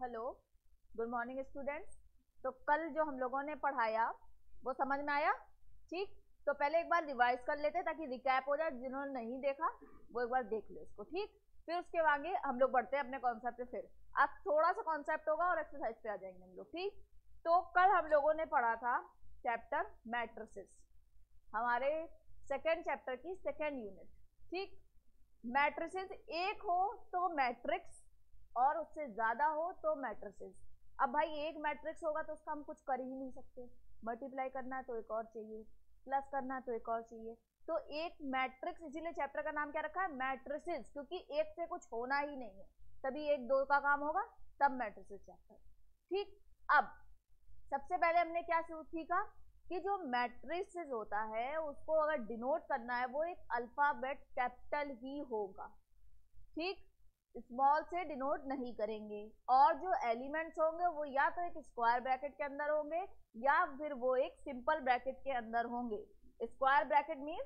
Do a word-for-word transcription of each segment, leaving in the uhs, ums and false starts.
Hello, good morning students. तो कल जो हम लोगों ने पढ़ाया वो समझ में आया? ठीक, तो पहले एक बार रिवाइज कर लेते हैं ताकि रिकैप हो जाए। जिन्होंने नहीं देखा वो एक बार देख ले इसको। ठीक, फिर उसके आगे हम लोग बढ़ते हैं अपने कॉन्सेप्ट पे। फिर आज थोड़ा सा कॉन्सेप्ट होगा और एक्सरसाइज पे आ जाएंगे हम लोग। ठीक, तो कल हम लोगों ने पढ़ा था चैप्टर मैट्रिसेस, हमारे सेकेंड चैप्टर की सेकेंड यूनिट। ठीक, मैट्रिसेस एक हो तो मैट्रिक्स और उससे ज्यादा हो तो मैट्रिसेस। अब भाई एक मैट्रिक्स होगा तो उसका हम कुछ कर ही नहीं सकते, मल्टीप्लाई करना है तो एक और चाहिए, प्लस करना है तो एक और चाहिए। तो एक मैट्रिक्स, इसीलिए चैप्टर का नाम क्या रखा है? मैट्रिसेस, क्योंकि एक से कुछ होना ही नहीं है, तभी एक दो का काम होगा, तब मैट्रिसेस चैप्टर। ठीक, अब सबसे पहले हमने क्या सीखा कि जो मैट्रिसेस होता है उसको अगर डिनोट करना है वो एक अल्फाबेट कैपिटल ही होगा। ठीक, स्मॉल से डिनोट नहीं करेंगे। और जो एलिमेंट्स होंगे वो या तो एक स्क्वायर ब्रैकेट के अंदर होंगे या फिर वो एक सिंपल ब्रैकेट के अंदर होंगे। स्क्वायर ब्रैकेट मीन्स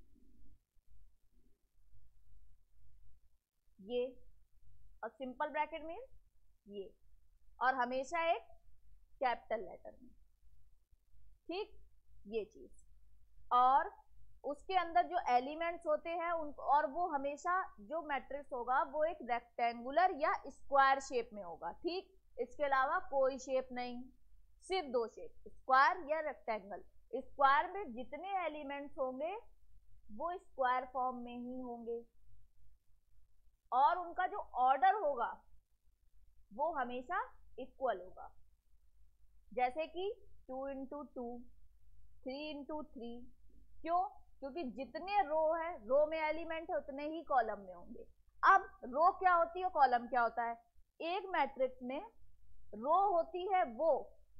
ये, और सिंपल ब्रैकेट मीन्स ये, और हमेशा एक कैपिटल लेटर में। ठीक, ये चीज। और उसके अंदर जो एलिमेंट्स होते हैं उनको, और वो हमेशा जो मैट्रिक्स होगा वो एक रेक्टेंगुलर या स्क्वायर शेप में होगा। ठीक, इसके अलावा कोई शेप नहीं, सिर्फ दो शेप, स्क्वायर या रेक्टेंगल। स्क्वायर में जितने एलिमेंट्स होंगे वो स्क्वायर फॉर्म में ही होंगे, और उनका जो ऑर्डर होगा वो हमेशा इक्वल होगा। जैसे कि two into two, three into three. क्यों? क्योंकि जितने रो है, रो में एलिमेंट है, उतने ही कॉलम में होंगे। अब रो क्या होती है, कॉलम क्या होता है? एक मैट्रिक्स में रो होती है वो,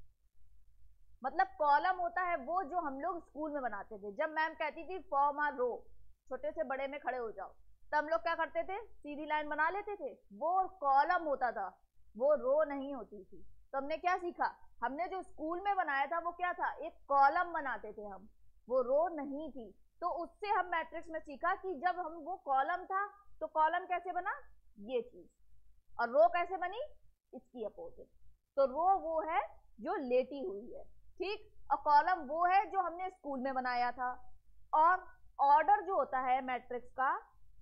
मतलब कॉलम होता है वो जो हम लोग स्कूल में बनाते थे। जब मैम कहती थी फॉर्म आ रो, छोटे से बड़े में खड़े हो जाओ, तो हम लोग क्या करते थे? सीधी लाइन बना लेते थे, वो कॉलम होता था, वो रो नहीं होती थी। तो हमने क्या सीखा? हमने जो स्कूल में बनाया था वो क्या था? एक कॉलम बनाते थे हम, वो रो नहीं थी। तो उससे हम मैट्रिक्स में सीखा कि जब हम वो कॉलम था तो कॉलम कैसे बना, ये चीज, और रो कैसे बनी, इसकी अपोजिट। तो रो वो है जो लेटी हुई है, ठीक, और कॉलम वो है जो हमने स्कूल में बनाया था। और ऑर्डर जो होता है मैट्रिक्स का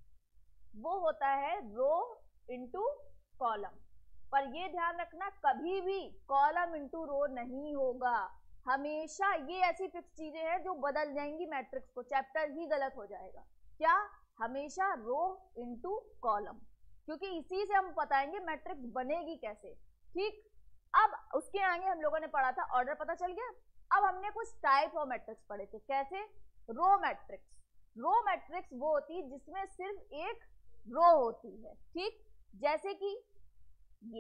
वो होता है रो इंटू कॉलम। पर ये ध्यान रखना, कभी भी कॉलम इंटू रो नहीं होगा। हमेशा ये ऐसी फिक्स चीजें हैं जो बदल जाएंगी मैट्रिक्स को, चैप्टर ही गलत हो जाएगा। क्या? हमेशा रो इंटू कॉलम, क्योंकि इसी से हम बताएंगे मैट्रिक्स बनेगी कैसे। ठीक, अब उसके आगे हम लोगों ने पढ़ा था ऑर्डर, पता चल गया। अब हमने कुछ टाइप ऑफ मैट्रिक्स पढ़े थे। कैसे? Row matrix. रो मैट्रिक्स वो होती है जिसमें सिर्फ एक रो होती है। ठीक, जैसे कि ये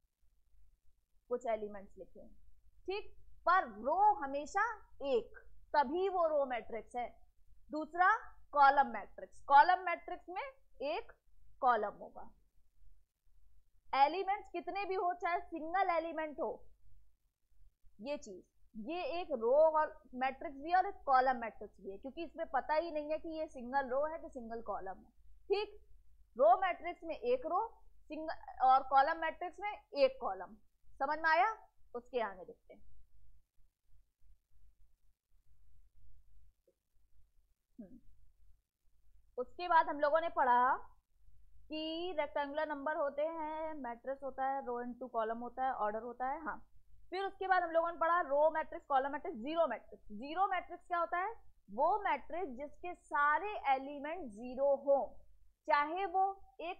कुछ एलिमेंट्स लिखे हैं, ठीक, पर रो हमेशा एक, तभी वो रो मैट्रिक्स है। दूसरा कॉलम मैट्रिक्स, कॉलम मैट्रिक्स में एक कॉलम होगा, एलिमेंट्स कितने भी हो, चाहे सिंगल एलिमेंट हो, ये चीज, ये एक रो और मैट्रिक्स भी है और एक कॉलम मैट्रिक्स भी है, क्योंकि इसमें पता ही नहीं है कि ये सिंगल रो है कि सिंगल कॉलम है। ठीक, रो मैट्रिक्स में एक रो, सिंगल, और कॉलम मैट्रिक्स में एक कॉलम। समझ में आया? उसके आगे देखते हैं। उसके बाद हम लोगों ने पढ़ा कि रेक्टेंगुलर नंबर होते हैं, मैट्रिक्स होता है, रो इनटू कॉलम होता है, ऑर्डर होता है। हाँ, फिर उसके बाद हम लोगों ने पढ़ा row matrix, column matrix, zero matrix. Zero matrix क्या होता है? वो मैट्रिक्स जिसके सारे एलिमेंट जीरो हो, चाहे वो एक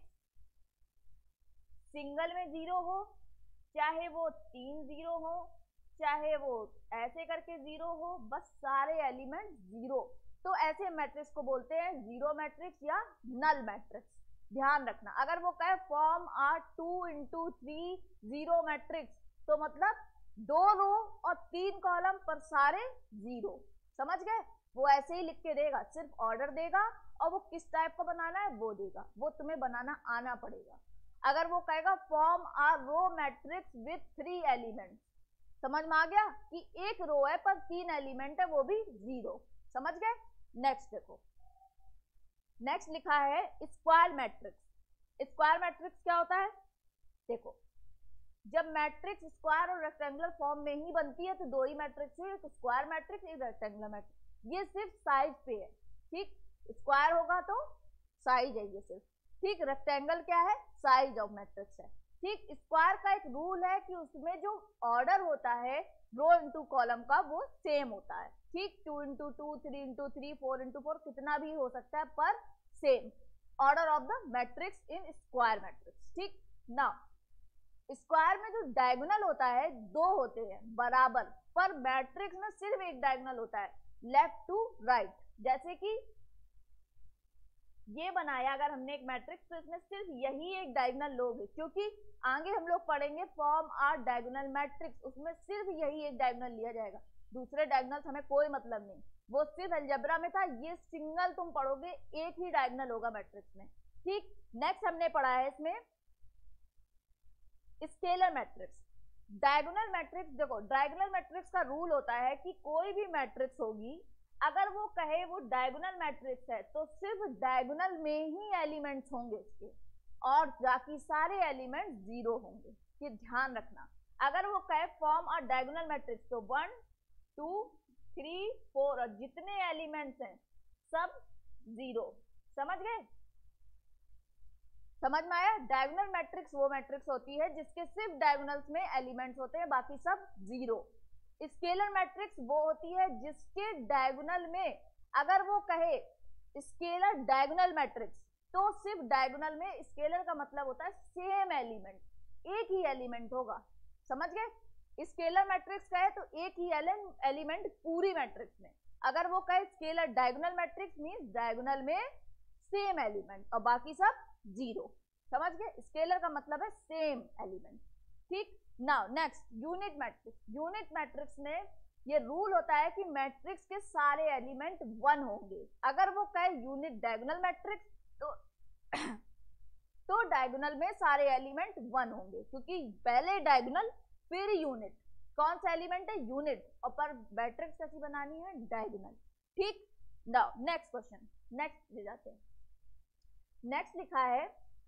सिंगल में जीरो हो, चाहे वो तीन जीरो हो, चाहे वो ऐसे करके जीरो हो, बस सारे एलिमेंट जीरो। तो ऐसे मैट्रिक्स को बोलते हैं जीरो मैट्रिक्स या नल मैट्रिक्स। ध्यान रखना, अगर वो कहे form R two into three zero matrix, तो मतलब दो रो और तीन कॉलम पर सारे जीरो। समझ गए? वो ऐसे ही लिख के देगा, सिर्फ ऑर्डर देगा और वो किस टाइप का बनाना है वो देगा, वो तुम्हें बनाना आना पड़ेगा। अगर वो कहेगा form R row matrix with three element, समझ में आ गया कि एक रो है पर तीन एलिमेंट है, वो भी जीरो। समझ गए? नेक्स्ट देखो, नेक्स्ट लिखा है स्क्वायर मैट्रिक्स। स्क्वायर मैट्रिक्स क्या होता है? देखो, जब मैट्रिक्स स्क्वायर और रेक्टेंगुलर फॉर्म में ही बनती है तो दो ही मैट्रिक्स है, एक स्क्वायर मैट्रिक्स, एक रेक्टेंगुलर मैट्रिक्स। ये सिर्फ साइज पे है, ठीक। स्क्वायर होगा तो साइज है ये सिर्फ, ठीक। रेक्टेंगल क्या है, साइज ऑफ मैट्रिक्स है, ठीक। स्क्वायर का एक रूल है कि उसमें जो ऑर्डर होता है रो इंटू कॉलम का वो सेम होता है, ठीक। Two into two, three into three, four into four, कितना भी हो सकता है पर same order of the matrix in square matrix, ठीक। नाउ स्क्वायर में जो डायगोनल होता है दो होते हैं बराबर, पर मैट्रिक्स में सिर्फ एक डायगोनल होता है, लेफ्ट टू राइट। जैसे कि ये बनाया अगर हमने एक मैट्रिक्स तो इसमें सिर्फ यही एक डायगोनल लोगे, क्योंकि आगे हम लोग पढ़ेंगे फॉर्म आर डायगोनल मैट्रिक्स, उसमें सिर्फ यही एक डायगोनल लिया जाएगा, दूसरे डायगोनल्स हमें कोई मतलब नहीं, वो सिर्फ अलजेब्रा में था। ये सिंगल तुम पढ़ोगे एक ही डायगोनल होगा मैट्रिक्स में, ठीक। नेक्स्ट हमने पढ़ा है इसमें स्केलर मैट्रिक्स। डायगोनल मैट्रिक्स, देखो डायगोनल मैट्रिक्स का रूल होता है कि कोई भी मैट्रिक्स होगी अगर वो कहे वो डायगोनल मैट्रिक्स है तो सिर्फ डायगोनल में ही एलिमेंट्स होंगे उसके, और बाकी सारे एलिमेंट्स जीरो होंगे, ये ध्यान रखना। अगर वो कहे फॉर्म और डायगोनल मैट्रिक्स तो वन टू थ्री फोर और जितने एलिमेंट्स हैं सब जीरो, समझ गए, समझ में आया। डायगोनल मैट्रिक्स वो मैट्रिक्स होती है जिसके सिर्फ डायगोनल्स में एलिमेंट्स होते हैं, बाकी सब जीरो। स्केलर मैट्रिक्स वो होती है जिसके डायगोनल में अगर वो कहे स्केलर डायगोनल मैट्रिक्स तो सिर्फ डायगोनल में, स्केलर का मतलब होता है सेम एलिमेंट, एक ही एलिमेंट होगा, समझ गए। स्केलर मैट्रिक्स कहे तो एक ही एलिमेंट पूरी मैट्रिक्स में, अगर वो कहे scalar diagonal matrix means diagonal में सेम एलिमेंट और बाकी सब जीरो, समझ गए। स्केलर का मतलब है सेम एलिमेंट, ठीक। Now next unit matrix. Unit matrix में ये रूल होता है कि मैट्रिक्स के सारे एलिमेंट वन होंगे। अगर वो कहे यूनिट डायगोनल मैट्रिक्स तो तो डायगोनल में सारे एलिमेंट वन होंगे, क्योंकि पहले डायगोनल फिर यूनिट। कौन सा एलिमेंट है, यूनिट, और पर मैट्रिक्स कैसी बनानी है, डायगोनल, ठीक। नाउ नेक्स्ट क्वेश्चन, नेक्स्ट ले जाते हैं। नेक्स्ट लिखा है,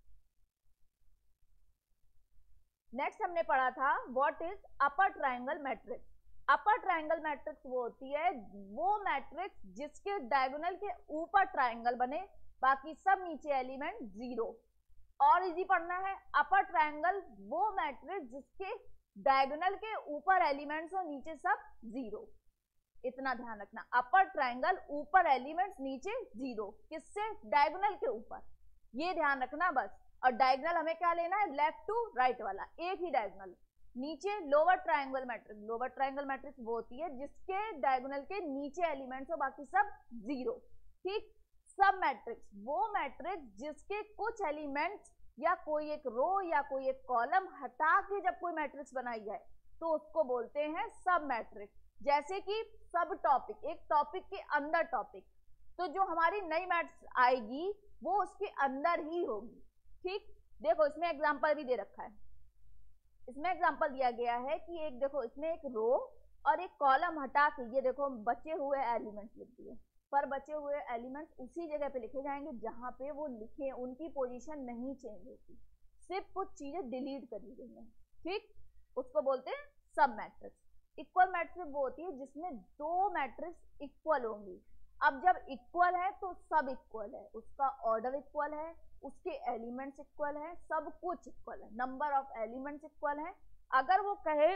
नेक्स्ट हमने पढ़ा था what is upper triangle matrix. Upper triangle matrix वो होती है वो मैट्रिक्स जिसके डायगोनल के ऊपर ट्रायंगल बने, बाकी सब नीचे एलिमेंट जीरो। और इजी पढ़ना है, अपर ट्रायंगल वो मैट्रिक्स जिसके डायगोनल के ऊपर एलिमेंट्स हो, नीचे सब जीरो, इतना ध्यान रखना। अपर ट्रायंगल ऊपर एलिमेंट्स नीचे जीरो, किससे, डायगोनल के ऊपर, ये ध्यान रखना बस। और डायगोनल हमें क्या लेना है, लेफ्ट टू राइट वाला, एक ही डायगोनल। नीचे lower triangle matrix, lower triangle matrix वो होती है जिसके डायगोनल के नीचे एलिमेंट्स हो, बाकी सब जीरो, ठीक। सब मैट्रिक्स वो मैट्रिक्स जिसके कुछ एलिमेंट्स या कोई एक रो या कोई एक कॉलम हटा के जब कोई मैट्रिक्स बनाई जाए तो उसको बोलते हैं सब मैट्रिक्स। जैसे कि सब टॉपिक, एक टॉपिक के अंदर टॉपिक, तो जो हमारी नई मैथ्स आएगी वो उसके अंदर ही होगी, ठीक। देखो इसमें एग्जांपल भी दे रखा है, इसमें एग्जांपल दिया गया है कि एक देखो इसमें एक रो और एक कॉलम हटा के ये देखो बचे हुए एलिमेंट्स लिख दिए, पर बचे हुए एलिमेंट्स उसी जगह पे लिखे जाएंगे जहां पे वो लिखे, उनकी पोजीशन नहीं चेंज होती, सिर्फ कुछ चीजें डिलीट करी गई हैं, ठीक। उसको बोलते हैं सब मैट्रिक्स। इक्वल मैट्रिक्स वो होती है जिसमें दो मैट्रिक्स इक्वल होंगी। अब जब इक्वल है तो सब इक्वल है, उसका ऑर्डर इक्वल है, उसके एलिमेंट्स इक्वल है, सब कुछ इक्वल है, नंबर ऑफ एलिमेंट्स इक्वल है। अगर वो कहे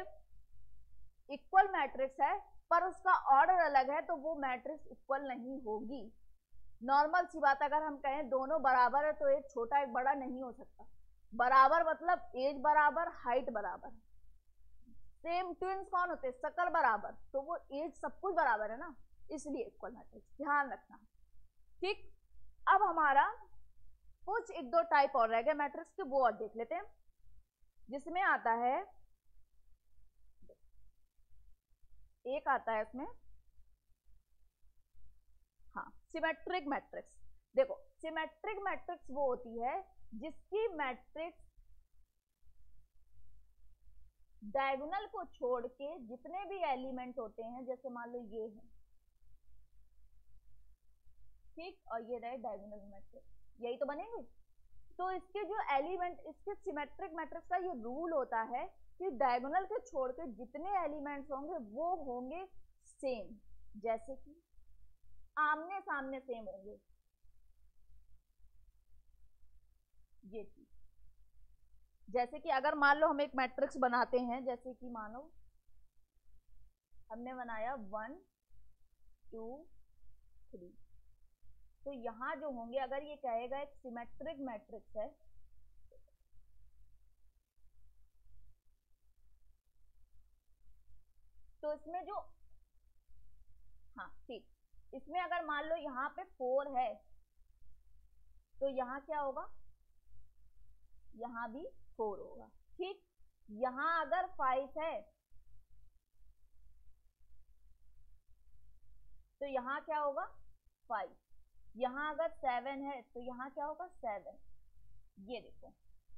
इक्वल मैट्रिक्स है पर उसका ऑर्डर अलग है तो वो मैट्रिक्स इक्वल नहीं होगी। नॉर्मल सी बात, अगर हम कहें दोनों बराबर है तो एक छोटा एक बड़ा नहीं हो सकता। बराबर मतलब एज बराबर, हाइट बराबर। सेम ट्विंस कौन होते हैं, शक्ल बराबर, तो वो एज सब कुछ बराबर है ना, इसलिए इक्वल मैट्रिक्स, ध्यान रखना, ठीक। अब हमारा कुछ एक दो टाइप और रह गए मैट्रिक्स के, वो और देख लेते हैं। जिसमें आता है, एक आता है इसमें, हाँ, सिमेट्रिक मैट्रिक्स। देखो सिमेट्रिक मैट्रिक्स वो होती है जिसकी मैट्रिक्स डायगोनल को छोड़ के जितने भी एलिमेंट होते हैं, जैसे मान लो ये है, ठीक, और ये रहे डायगोनल मैट्रिक्स, यही तो बनेंगे। तो इसके जो एलिमेंट, इसके सिमेट्रिक मैट्रिक्स का ये रूल होता है कि डायगोनल के छोड़ के जितने एलिमेंट्स होंगे वो होंगे सेम, जैसे कि आमने सामने सेम होंगे, ये चीज। जैसे कि अगर मान लो हम एक मैट्रिक्स बनाते हैं, जैसे कि मानो हमने बनाया वन टू थ्री, तो यहां जो होंगे, अगर ये कहेगा एक सिमेट्रिक मैट्रिक्स है, तो इसमें जो, हाँ ठीक, इसमें अगर मान लो यहाँ पे फोर है, तो यहाँ क्या होगा, यहाँ भी फोर होगा, ठीक। यहाँ अगर फाइव है तो यहाँ क्या होगा, फाइव। यहाँ अगर सेवन है तो यहाँ क्या होगा, सेवन। ये देखो,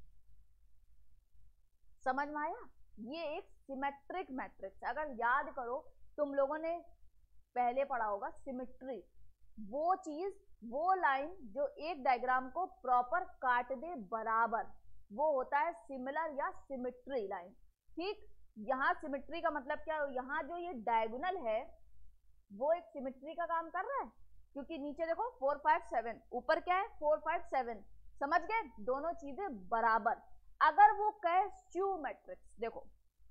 समझ में आया? ये एक सिमेट्रिक मैट्रिक्स है। अगर याद करो, तुम लोगों ने पहले पढ़ा होगा सिमेट्री, वो चीज, वो लाइन जो एक डायग्राम को प्रॉपर काट दे बराबर, वो होता है सिमिलर या सिमेट्री लाइन, ठीक। यहाँ सिमेट्री का मतलब क्या है, यहाँ जो ये डायगोनल है वो एक सिमेट्री का काम कर रहा है, क्योंकि नीचे देखो फोर फाइव सेवन, ऊपर क्या है फोर फाइव सेवन, समझ गए, दोनों चीजें बराबर। अगर वो कहे स्क्यू मैट्रिक्स, देखो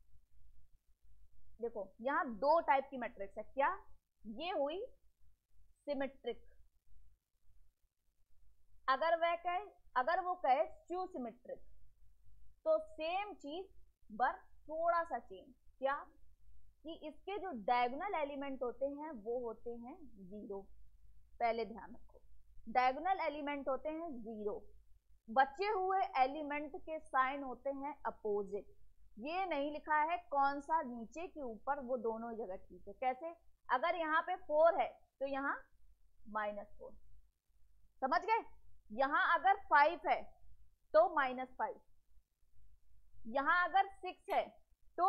देखो यहाँ दो टाइप की मैट्रिक्स है, क्या, ये हुई सिमेट्रिक। अगर वह कहे, अगर वो कहे स्क्यू सिमेट्रिक, तो सेम चीज पर थोड़ा सा चेंज, क्या, कि इसके जो डायगोनल एलिमेंट होते हैं वो होते हैं जीरो। पहले ध्यान रखो, डायगोनल एलिमेंट होते हैं जीरो, बचे हुए एलिमेंट के साइन होते हैं अपोजिट। ये नहीं लिखा है कौन सा नीचे के ऊपर, वो दोनों जगह ठीक है। कैसे, अगर यहाँ पे फोर है तो यहाँ माइनस फोर, समझ गए। यहाँ अगर फाइव है तो माइनस फाइव, यहाँ अगर सिक्स है तो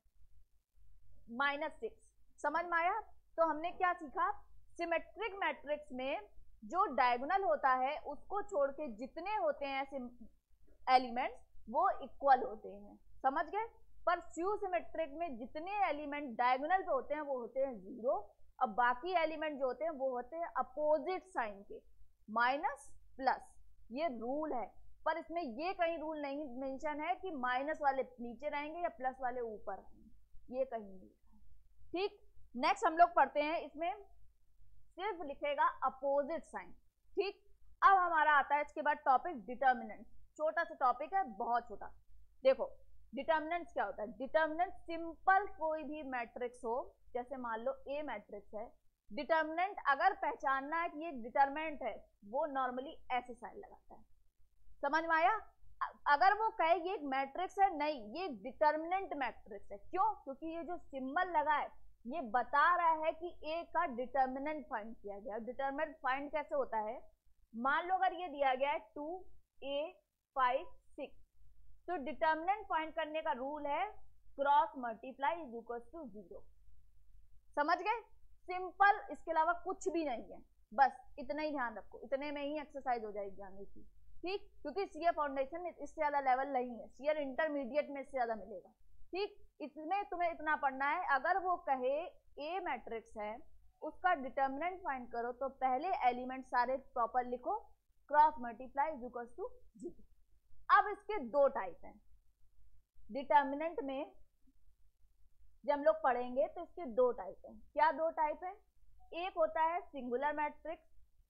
माइनस सिक्स, समझ में आया? तो हमने क्या सीखा, सिमेट्रिक मैट्रिक्स में जो डायगोनल होता है उसको छोड़ के जितने होते हैं एलिमेंट्स वो इक्वल होते हैं, समझ गए। पर स्क्यू सिमेट्रिक में जितने एलिमेंट डायगोनल पे होते हैं वो होते हैं जीरो, और बाकी एलिमेंट जो होते हैं वो होते हैं अपोजिट साइन के, माइनस प्लस। ये रूल है, पर इसमें ये कहीं रूल नहीं मेंशन है कि माइनस वाले नीचे रहेंगे या प्लस वाले ऊपर रहेंगे, ये कहीं नहीं लिखा है, ठीक। नेक्स्ट हम लोग पढ़ते हैं, इसमें सिर्फ लिखेगा अपोजिट साइन, ठीक। अब हमारा आता है इसके बाद टॉपिक डिटर्मिनेंट। छोटा सा टॉपिक है, बहुत छोटा। देखो डिटर्मिनेंट्स क्या होता है, डिटर्मिनेंट सिंपल कोई भी मैट्रिक्स हो, जैसे मान लो ए मैट्रिक्स है, डिटर्मिनेंट अगर पहचानना है कि ये डिटर्मिनेंट है, वो नॉर्मली ऐसे साइन लगाता है, समझ में आया। अगर वो कहे ये एक मैट्रिक्स है, नहीं ये डिटर्मिनेंट मैट्रिक्स है, क्यों, क्योंकि ये जो सिंबल लगा है ये बता रहा है कि ए का डिटर्मिनेंट फाइंड किया गया। डिटर्मिनेंट फाइंड कैसे होता है, मान लो अगर ये दिया गया है टू ए फाइव सिक्स, तो डिटर्मिनेंट फाइंड करने का रूल है cross multiply is equal to zero, समझ गए, सिंपल, इसके अलावा कुछ भी नहीं है, बस इतना ही ध्यान रखो, इतने में ही एक्सरसाइज हो जाएगी आगे की, ठीक। क्योंकि सीए फाउंडेशन में इससे ज्यादा लेवल नहीं है, सीए इंटरमीडिएट में इससे ज्यादा मिलेगा, ठीक। इसमें तुम्हें इतना पढ़ना है, अगर वो कहे ए मैट्रिक्स है, उसका डिटर्मिनेंट फाइंड करो, तो पहले एलिमेंट सारे प्रॉपर लिखो, cross multiply is equal to zero. अब इसके दो टाइप हैं डिटर्मिनेंट में, जब हम लोग पढ़ेंगे तो इसके दो टाइप हैं। क्या दो टाइप है, एक होता है सिंगुलर मैट्रिक्स,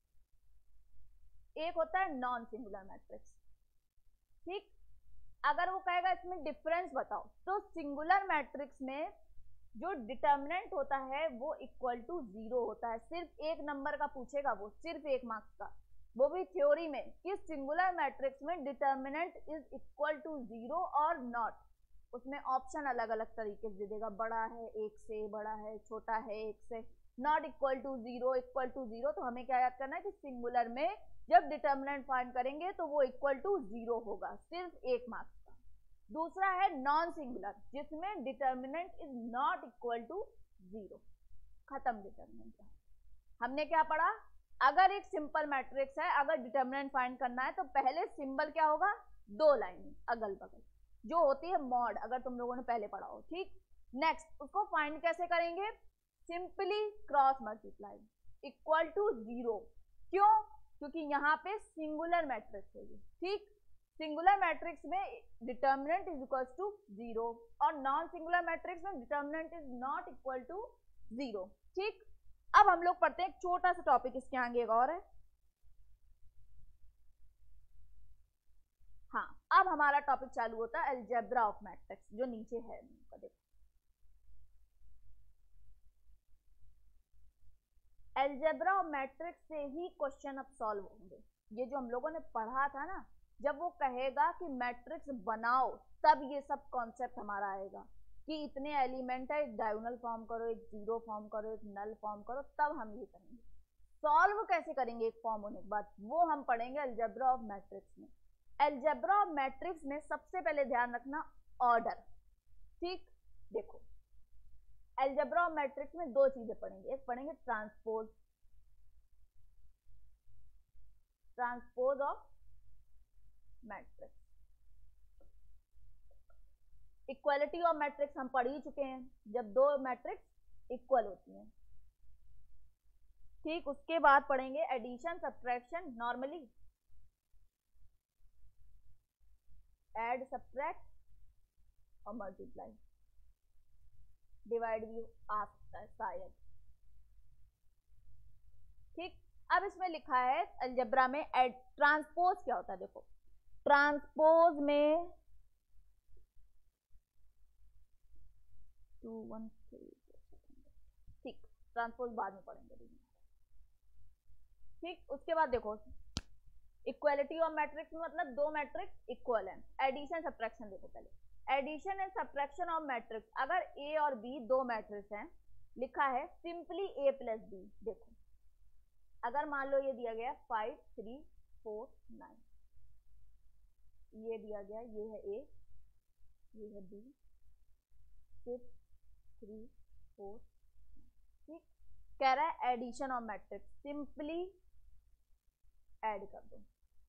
एक होता है नॉन सिंगुलर मैट्रिक्स, ठीक। अगर वो कहेगा इसमें डिफरेंस बताओ, तो सिंगुलर मैट्रिक्स में जो डिटर्मिनेंट होता है वो इक्वल टू जीरो होता है, सिर्फ एक नंबर का पूछेगा वो, सिर्फ एक मार्क्स का, वो भी थ्योरी में, कि सिंगुलर मैट्रिक्स में determinant is equal to zero और नॉट। उसमें ऑप्शन अलग अलग तरीके से देगा, बड़ा है एक से, बड़ा है छोटा है एक से, not equal to zero, equal to zero. तो हमें क्या याद करना है कि सिंगुलर में जब डिटर्मिनेंट फाइंड करेंगे तो वो इक्वल टू जीरो होगा, सिर्फ एक मार्क्स का। दूसरा है नॉन सिंगुलर, जिसमें determinant is not equal to zero, खत्म डिटर्मिनेंट। हमने क्या पढ़ा, अगर एक सिंपल मैट्रिक्स है, अगर डिटर्मिनेंट फाइंड करना है तो पहले सिंबल क्या होगा, दो लाइन अगल बगल, जो होती है मॉड, अगर तुम लोगों ने पहले पढ़ा हो, ठीक। नेक्स्ट उसको फाइंड कैसे करेंगे, simply cross multiply equal to zero. क्यों, क्योंकि यहाँ पे सिंगुलर मैट्रिक्स है, ठीक। सिंगुलर मैट्रिक्स में determinant is equal to zero और नॉन सिंगुलर मैट्रिक्स में determinant is not equal to zero, ठीक। अब हम लोग पढ़ते हैं एक छोटा सा टॉपिक, इसके आगे एक और है। हाँ, अब हमारा टॉपिक चालू होता है अलजेब्रा ऑफ मैट्रिक्स, जो नीचे है। देखो अलजेब्रा ऑफ मैट्रिक्स से ही क्वेश्चन अब सॉल्व होंगे। ये जो हम लोगों ने पढ़ा था ना, जब वो कहेगा कि मैट्रिक्स बनाओ, तब ये सब कॉन्सेप्ट हमारा आएगा कि इतने एलिमेंट है, एक डायगोनल फॉर्म करो, एक जीरो फॉर्म करो, एक नल फॉर्म करो, तब हम ये करेंगे। सॉल्व कैसे करेंगे एक फॉर्म होने के बाद, वो हम पढ़ेंगे अलजेब्रा ऑफ मैट्रिक्स में। अलजेब्रा ऑफ मैट्रिक्स में सबसे पहले ध्यान रखना ऑर्डर, ठीक। देखो अलजेब्रा ऑफ मैट्रिक्स में दो चीजें पढ़ेंगे, एक पढ़ेंगे transpose, transpose of matrix. Equality of matrix हम पढ़ ही चुके हैं, जब दो मैट्रिक्स इक्वल होती हैं, ठीक। उसके बाद पढ़ेंगे addition, subtraction, normally add, subtract और मल्टीप्लाई, डिवाइड भी आ सकता है शायद, ठीक। अब इसमें लिखा है अलजेब्रा में एड, ट्रांसपोज क्या होता है। देखो ट्रांसपोज में टू वन थ्री, ठीक, ट्रांसपोज बाद में पढ़ेंगे, ठीक। उसके बाद देखो इक्वालिटी ऑफ मैट्रिक्स में मतलब दो मैट्रिक्स इक्वल है। एडिशन सब्ट्रैक्शन देखो पहले, addition and subtraction of matrix, अगर ए और बी दो मैट्रिक्स हैं, लिखा है सिंपली ए प्लस बी। देखो अगर मान लो ये दिया गया फाइव थ्री फोर नाइन, ये दिया गया, ये है ए, ये है बी, सिक्स थ्री फोर, ठीक। कह रहा है addition of matrix, simply add कर दो,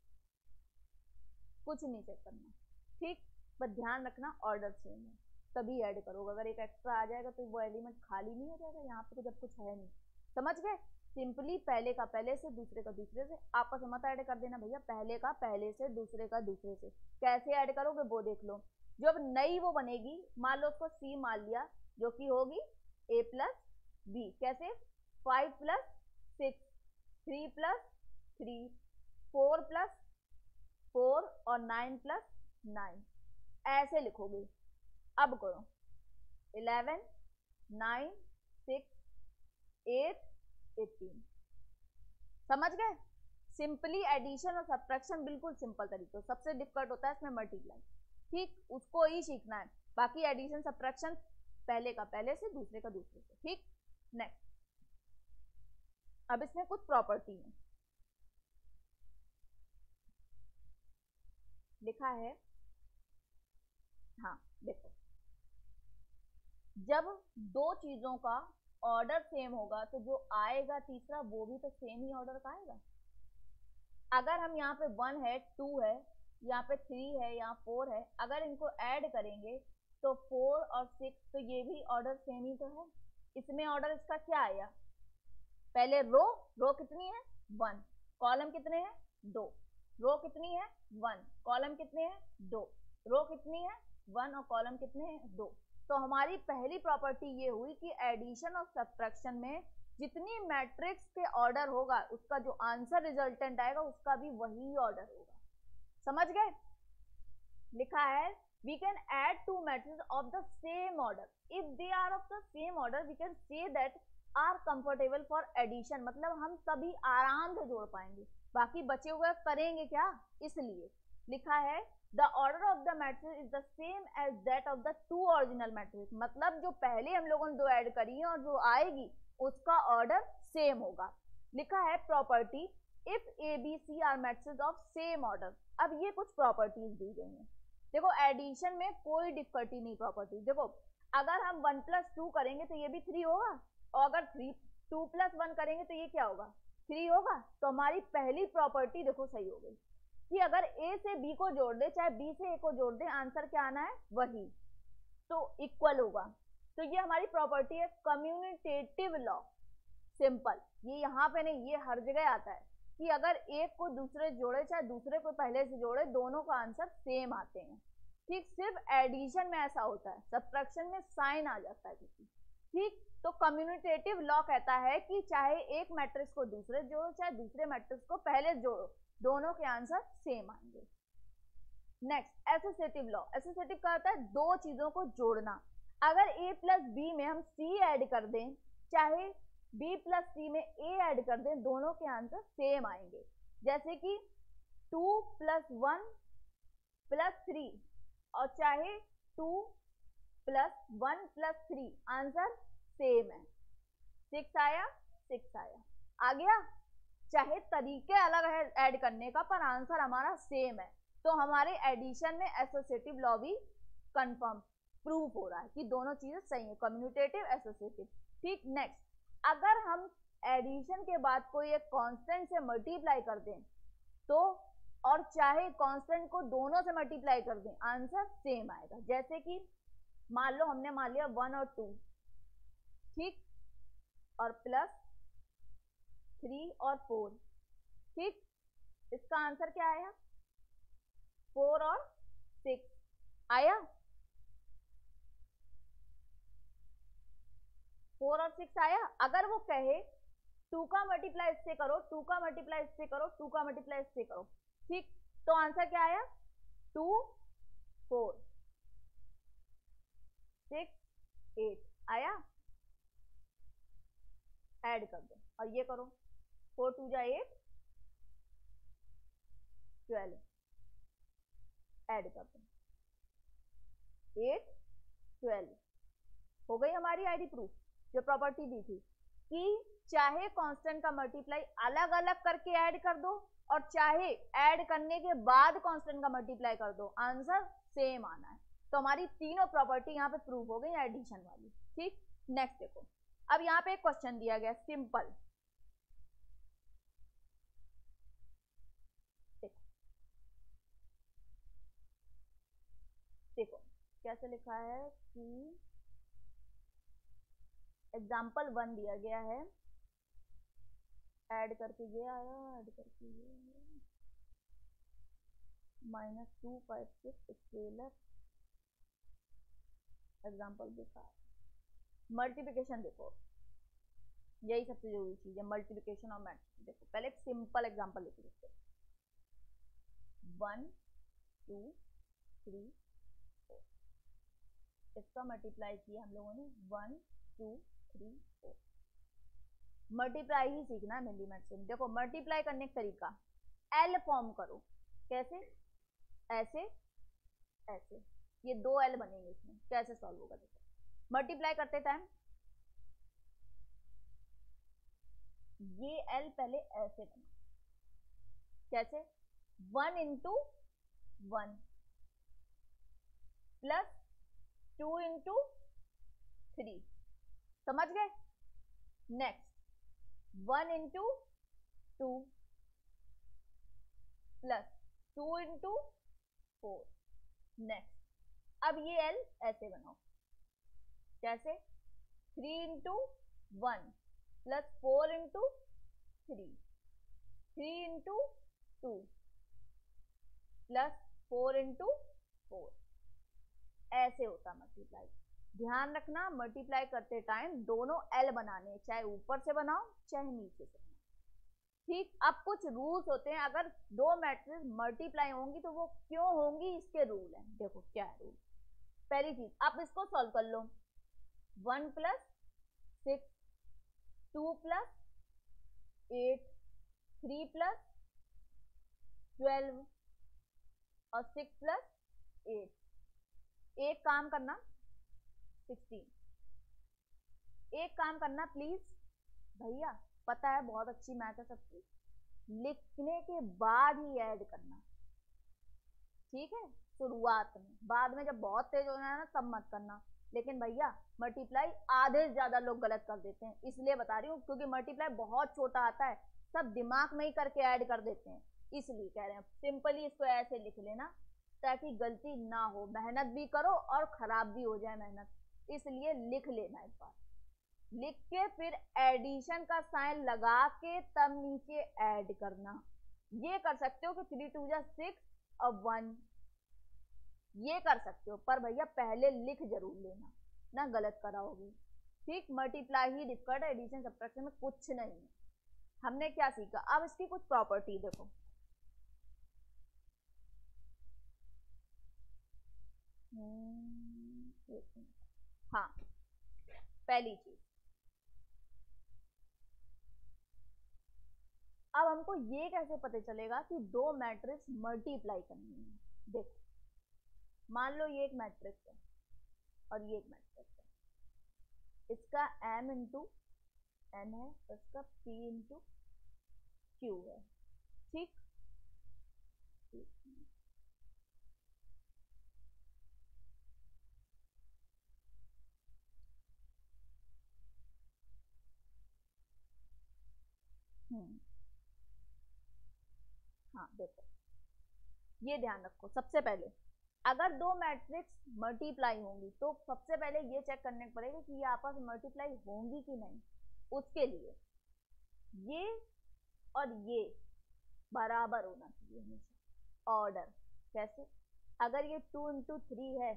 कुछ नहीं चेक करना, ठीक। बस ध्यान रखना ऑर्डर सेम है, तभी ऐड करोगे। अगर एक एक्स्ट्रा आ जाएगा तो वो एलिमेंट खाली नहीं हो जाएगा, यहाँ पे तो जब कुछ है नहीं, समझ गए। सिंपली पहले का पहले से, दूसरे का दूसरे से, आपस में मत ऐड कर देना भैया, पहले का पहले से, दूसरे का दूसरे से। कैसे ऐड करोगे वो देख लो। जब नई वो बनेगी, मान लो उसको सी मान लिया, जो कि होगी ए प्लस बी, कैसे, five plus six, three plus three, four plus four और नाइन प्लस नाइन, ऐसे लिखोगे। अब करो eleven, nine, six, eight, eighteen, समझ गए। सिंपली एडिशन और सब्ट्रैक्शन बिल्कुल सिंपल तरीके, सबसे डिफिकल्ट होता है इसमें मल्टीप्लाई, ठीक, उसको ही सीखना है। बाकी एडिशन सब्ट्रैक्शन पहले का पहले से, दूसरे का दूसरे से, ठीक। नेक्स्ट अब इसमें कुछ प्रॉपर्टी है, लिखा है, हाँ देखो, जब दो चीजों का ऑर्डर सेम होगा तो जो आएगा तीसरा वो भी तो सेम ही ऑर्डर का आएगा। अगर हम यहाँ पे वन है, टू है, यहाँ पे थ्री है, यहाँ फोर है, अगर इनको ऐड करेंगे तो फोर और सिक्स, तो ये भी ऑर्डर सेम ही तो है। इसमें ऑर्डर इसका क्या आया, पहले रो, रो कितनी है वन, कॉलम कितने हैं दो, रो कितनी है वन, कॉलम कितने हैं दो, रो कितनी है वन और कॉलम कितने हैं दो। तो हमारी पहली प्रॉपर्टी ये हुई कि एडिशन और सब्ट्रैक्शन में जितनी मैट्रिक्स के ऑर्डर होगा, उसका जो आंसर रिजल्टेंट आएगा उसका भी वही ऑर्डर होगा, समझ गए। लिखा है we can add two matrices of the same order, if they are of the same order we can say that are comfortable for addition, मतलब हम सभी आराम से जोड़ पाएंगे, बाकी बचे हुए करेंगे क्या, इसलिए लिखा है the order of the matrix is the same as that of the two original matrices, मतलब जो पहले हम लोगों ने दो ऐड करी है और जो आएगी उसका ऑर्डर सेम होगा। लिखा है property if A B C are matrices of same order. अब ये कुछ प्रॉपर्टीज दी गई हैं, देखो एडिशन में कोई डिफिकल्टी नहीं प्रॉपर्टी। देखो अगर हम वन प्लस टू करेंगे तो ये भी थ्री होगा, और अगर थ्री टू प्लस वन करेंगे तो ये क्या होगा थ्री होगा। तो हमारी पहली प्रॉपर्टी देखो सही हो गई कि अगर ए से बी को जोड़ दे चाहे बी से ए को जोड़ दे, आंसर क्या आना है वही, तो इक्वल होगा। तो ये हमारी प्रॉपर्टी है कम्यूनिटेटिव लॉ, सिंपल। ये यहाँ पे नहीं, ये हर जगह आता है कि अगर एक को दूसरे जोड़े चाहे दूसरे को पहले से जोड़े, दोनों का आंसर सेम आते हैं। ठीक, सिर्फ एडिशन में ऐसा होता है, सब्ट्रैक्शन में साइन आ जाता है किसी। ठीक, तो कम्यूनिटेटिव लॉ कहता है कि चाहे एक मैट्रिक्स को दूसरे जोड़ो चाहे दूसरे मैट्रिक्स को पहले जोड़ो, दोनों के आंसर सेम आएंगे। Next associative law. एसोसिएटिव का होता है दो चीजों को जोड़ना। अगर a प्लस बी में हम c ऐड कर दें, चाहे b प्लस c में a ऐड कर दें, दोनों के आंसर सेम आएंगे। जैसे कि two plus one plus three, और चाहे two plus one plus three, answer same है। सिक्स आया, सिक्स आया, आ गया। चाहे तरीके अलग है ऐड करने का, पर आंसर हमारा सेम है। तो हमारे एडिशन में एसोसिएटिव लॉ भी कंफर्म प्रूफ हो रहा है कि दोनों चीजें सही है, कम्यूनिटेटिव एसोसिएटिव। ठीक, नेक्स्ट, अगर हम एडिशन के बाद कोई एक कांस्टेंट से मल्टीप्लाई कर दें तो, और चाहे कांस्टेंट को दोनों से मल्टीप्लाई कर दें, आंसर सेम आएगा। जैसे कि मान लो हमने मान लिया वन और टू, ठीक, और प्लस थ्री और फोर, ठीक, इसका आंसर क्या आया, फोर और सिक्स आया। फोर और सिक्स आया। अगर वो कहे टू का मल्टीप्लाई इससे करो, टू का मल्टीप्लाई इससे करो, टू का मल्टीप्लाई इससे करो, ठीक, तो आंसर क्या आया, टू फोर सिक्स एट आया। ऐड कर दो और ये करो, फोर टू जा एट, ट्वेल्व, ऐड कर दो, एट ट्वेल्व, हो गई हमारी आईडी प्रूफ। जो प्रॉपर्टी दी थी कि चाहे कांस्टेंट का मल्टीप्लाई अलग अलग करके ऐड कर दो, और चाहे ऐड करने के बाद कांस्टेंट का मल्टीप्लाई कर दो, आंसर सेम आना है। तो हमारी तीनों प्रॉपर्टी यहाँ पे प्रूव हो गई एडिशन वाली। ठीक, नेक्स्ट देखो, अब यहाँ पे एक क्वेश्चन दिया गया सिंपल, देखो देखो कैसे लिखा है कि एग्जाम्पल वन दिया गया है, ऐड करके ये आया, ऐड करके ये आया, minus two five six scalar, example बेकार। मल्टीप्लिकेशन देखो, यही सबसे जरूरी चीज है, मल्टीप्लिकेशन और मैट्रिक्स। देखो पहले एक सिंपल एग्जाम्पल लिख लेते हैं, वन टू थ्री फोर, इसका मल्टीप्लाई किया हम लोगों ने, one two three four. Multiply ही सीखना है मेनली मैथ्स। देखो मल्टीप्लाई करने का तरीका, एल फॉर्म करो। कैसे, ऐसे ऐसे, ये दो एल बनेंगे इसमें। कैसे सॉल्व होगा, देखो मल्टीप्लाई करते टाइम ये एल पहले ऐसे बना, कैसे, one into one plus two into three, समझ गए। Next one into two plus two into four. Next अब ये एल ऐसे बनाओ, कैसे, three into one plus four into three, three into two plus four into four, ऐसे होता multiply. ध्यान रखना मल्टीप्लाई करते टाइम दोनों एल बनाने, चाहे ऊपर से बनाओ चाहे नीचे से बनाओ। ठीक, अब कुछ रूल्स होते हैं, अगर दो मैट्रिक्स मल्टीप्लाई होंगी तो वो क्यों होंगी, इसके रूल हैं। देखो क्या है रूल। पहली चीज, आप इसको सॉल्व कर लो, one plus six, two plus eight, three plus twelve और सिक्स प्लस एट। एक काम करना, सिक्सटीन। एक काम करना प्लीज भैया, पता है बहुत अच्छी मैथ है सबकी, लिखने के बाद ही ऐड करना, ठीक है, शुरुआत में। बाद में जब बहुत तेज होना है ना तब मत करना। लेकिन भैया मल्टीप्लाई आधे से ज्यादा लोग गलत कर देते हैं, इसलिए बता रही हूँ, क्योंकि मल्टीप्लाई बहुत छोटा आता है, सब दिमाग में ही करके ऐड कर देते हैं, इसलिए कह रहे हैं सिंपली इसको ऐसे लिख लेना ताकि गलती ना हो, मेहनत भी करो और खराब भी हो जाए मेहनत, इसलिए लिख लेना एक बार। लिख के फिर एडिशन का साइन लगा के तब नीचे ऐड करना। ये कर सकते हो कि थ्री टू जा सिक्स और वन, ये कर सकते हो, पर भैया पहले लिख जरूर लेना ना, गलत कराओगे। ठीक, मल्टीप्लाई ही डिफिकल्ट है, एडिशन सब्ट्रैक्शन में कुछ नहीं है। हमने क्या सीखा, अब इसकी कुछ प्रॉपर्टी देखो। हाँ, पहली चीज, अब हमको ये कैसे पता चलेगा कि दो मैट्रिक्स मल्टीप्लाई करनी है। देखो, मान लो ये एक मैट्रिक्स है और ये एक मैट्रिक्स है, इसका m इंटू n है, इसका p इंटू q है। ठीक, हम्म हाँ देखो, ये ध्यान रखो, सबसे पहले अगर दो मैट्रिक्स मल्टीप्लाई होंगी तो सबसे पहले ये चेक करने पड़ेगा कि ये आपस में मल्टीप्लाई होंगी कि नहीं। उसके लिए ये और ये बराबर होना चाहिए हमेशा। ऑर्डर कैसे, अगर ये टू इंटू थ्री है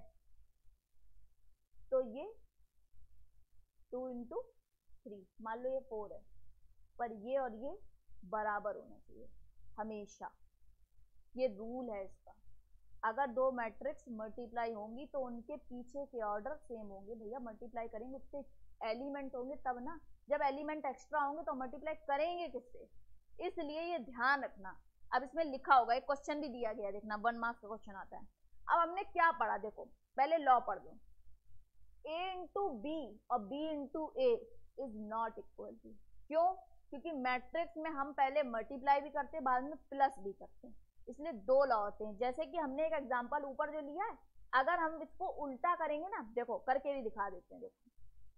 तो ये टू इंटू थ्री, मान लो ये फोर है, पर ये और ये बराबर होना चाहिए हमेशा, ये रूल है इसका। अगर दो मैट्रिक्स मल्टीप्लाई होंगी तो उनके पीछे के ऑर्डर सेम होंगे। भैया मल्टीप्लाई करेंगे उसके एलिमेंट होंगे तब ना, जब एलिमेंट एक्स्ट्रा होंगे तो मल्टीप्लाई करेंगे किससे, इसलिए ये ध्यान रखना। अब इसमें लिखा होगा, एक क्वेश्चन भी दिया गया, देखना वन मार्क्स का क्वेश्चन आता है। अब हमने क्या पढ़ा, देखो पहले लॉ पढ़ दो, a इंटू बी और b into A is not equal to, क्यों, क्योंकि मैट्रिक्स में हम पहले मल्टीप्लाई भी करते हैं बाद में प्लस भी करते हैं, इसलिए दो लॉ होते हैं। जैसे कि हमने एक एग्जांपल ऊपर जो लिया है, अगर हम इसको उल्टा करेंगे ना, देखो करके भी दिखा देते हैं। देखो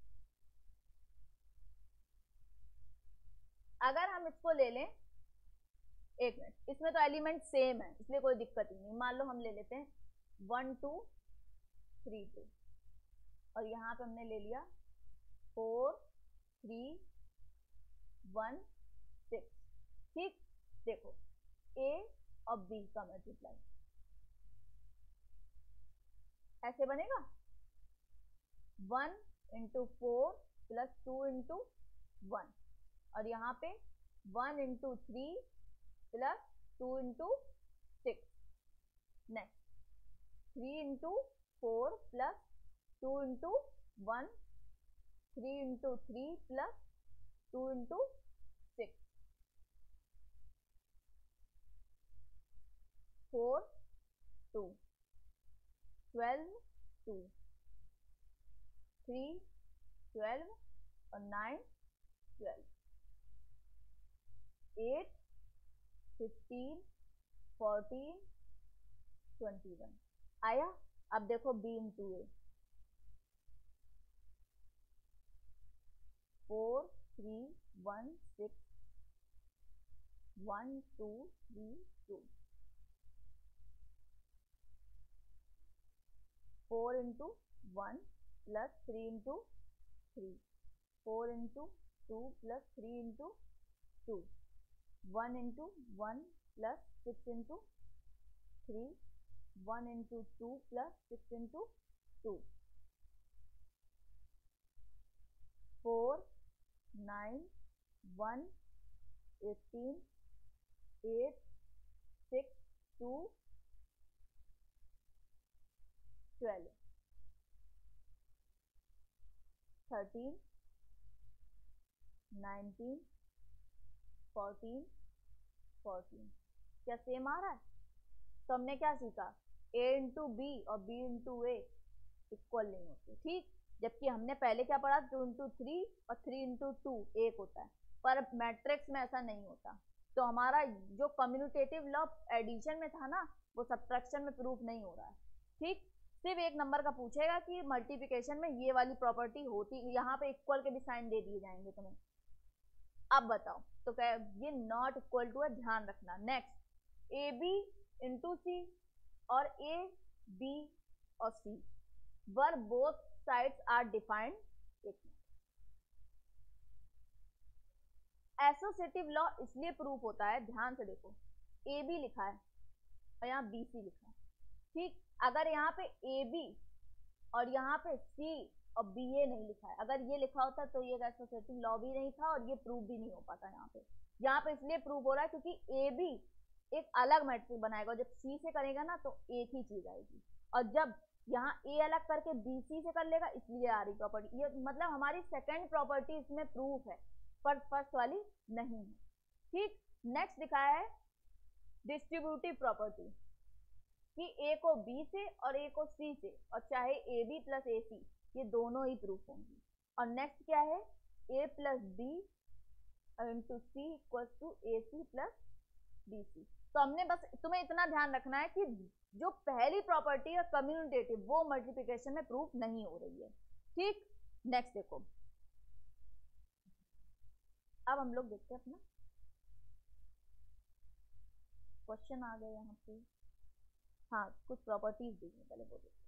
अगर हम इसको ले लें, एक मिनट, इसमें तो एलिमेंट सेम है इसलिए कोई दिक्कत ही नहीं। मान लो हम ले लेते हैं वन टू थ्री टू और यहाँ पे हमने ले लिया फोर थ्री वन सिक्स। ठीक, देखो ए और बी का मल्टीप्लाई ऐसे बनेगा, one into four plus two into one, और यहाँ पे one into three plus two into six, next three into four plus two into one, three into three plus two into six, four two, twelve two, three twelve और nine twelve, eight fifteen fourteen twenty one आया। अब देखो B into A, four three one six one two three two, four into one plus three into three, four into two plus three into two, one into one plus six into three, one into two plus six into two, four nine one eighteen eight six two twelve, thirteen nineteen fourteen fourteen. क्या same आ रहा है? तो हमने क्या सीखा, a into B और b into A equal नहीं होते। ठीक, जबकि हमने पहले क्या पढ़ा, टू इंटू थ्री और थ्री इंटू टू एक होता है, पर मैट्रिक्स में ऐसा नहीं होता। तो हमारा जो कम्यूटेटिव लॉ एडिशन में था ना, वो सब्ट्रैक्शन में प्रूफ नहीं हो रहा है। ठीक, सिर्फ एक नंबर का पूछेगा कि मल्टीप्लिकेशन में ये वाली प्रॉपर्टी होती, यहाँ पे इक्वल के भी साइन दे दिए जाएंगे तुम्हें। अब बताओ तो क्या ये नॉट इक्वल टू है, ध्यान रखना। Next A B into C और ए बी और C where both sides are defined. Associative law इसलिए प्रूफ होता है, ध्यान से देखो, ए बी लिखा है और यहाँ बी सी लिखा है, ठीक। अगर यहाँ पे ए बी और यहाँ पे सी और बी ए नहीं लिखा है, अगर ये लिखा होता तो ये एसोसिएटिव लॉ भी नहीं था और ये प्रूफ भी नहीं हो पाता। यहाँ पे यहाँ पे इसलिए प्रूफ हो रहा है क्योंकि ए बी एक अलग मैट्रिक्स बनाएगा, जब सी से करेगा ना तो एक ही चीज आएगी, और जब यहाँ ए अलग करके बी सी से कर लेगा, इसलिए आ रही प्रॉपर्टी। ये मतलब हमारी सेकेंड प्रॉपर्टी इसमें प्रूफ है, पर फर्स्ट वाली नहीं है, ठीक। नेक्स्ट दिखाया है डिस्ट्रीब्यूटिव प्रॉपर्टी कि ए को बी से और ए को सी से, और चाहे ए बी प्लस ए सी, ये दोनों ही प्रूफ होंगी। और नेक्स्ट क्या है, A plus B into C equal to A C plus B C. तो हमने बस तुम्हें इतना ध्यान रखना है कि जो पहली प्रॉपर्टी है कम्यूटेटिव, वो मल्टीप्लिकेशन में प्रूफ नहीं हो रही है, ठीक। नेक्स्ट देखो, अब हम लोग देखते हैं अपना क्वेश्चन आ गया यहाँ पे। हाँ, कुछ प्रॉपर्टीज देखने पहले वो देखते।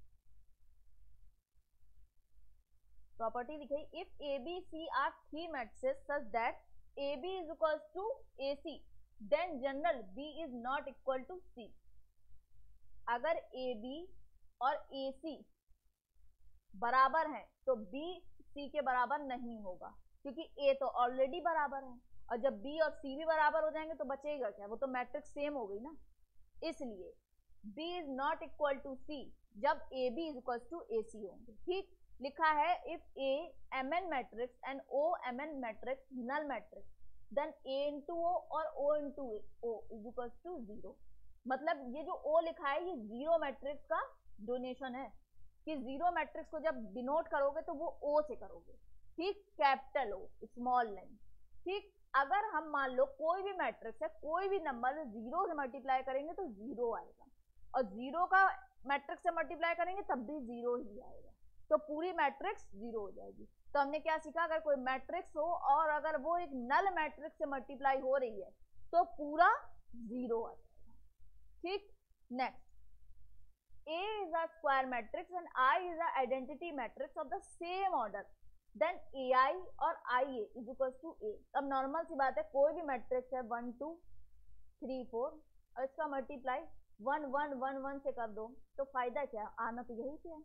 प्रॉपर्टी लिखी, if A B C are three matrices such that A B is equal to A C then general B is not equal to C. अगर ए बी और ए सी बराबर हैं तो बी सी के बराबर नहीं होगा, क्योंकि ए तो ऑलरेडी बराबर है, और जब बी और सी भी बराबर हो जाएंगे तो बचेगा क्या, वो तो मैट्रिक्स सेम हो गई ना। इसलिए b is not equal to c जब A B is equal to A C होंगे, ठीक। लिखा है if a M N matrix and o M N matrix null matrix then a into O और o into O is equal to zero. मतलब ये जो o लिखा है ये जीरो मैट्रिक्स का डोनेशन है, कि जीरो मैट्रिक्स को जब डिनोट करोगे तो वो o से करोगे, ठीक, कैपिटल ओ स्मॉल नहीं, ठीक। अगर हम मान लो कोई भी मैट्रिक्स है, कोई भी नंबर जीरो से मल्टीप्लाई करेंगे तो जीरो आएगा, और जीरो का मैट्रिक्स से मल्टीप्लाई करेंगे तब भी जीरो ही आएगा, तो पूरी मैट्रिक्स जीरो हो जाएगी। तो हमने क्या सीखा, अगर कोई मैट्रिक्स हो और अगर वो एक नल मैट्रिक्स से मल्टीप्लाई हो रही है तो पूरा जीरो आ जाएगा, ठीक। Next, A is a square matrix and I is a identity matrix of the same order then A I और I A is equals to A। अब नॉर्मल सी बात है, कोई भी मैट्रिक्स है वन टू थ्री फोर और इसका multiply one one one one से कर दो तो फायदा क्या, आना तो यही पे है,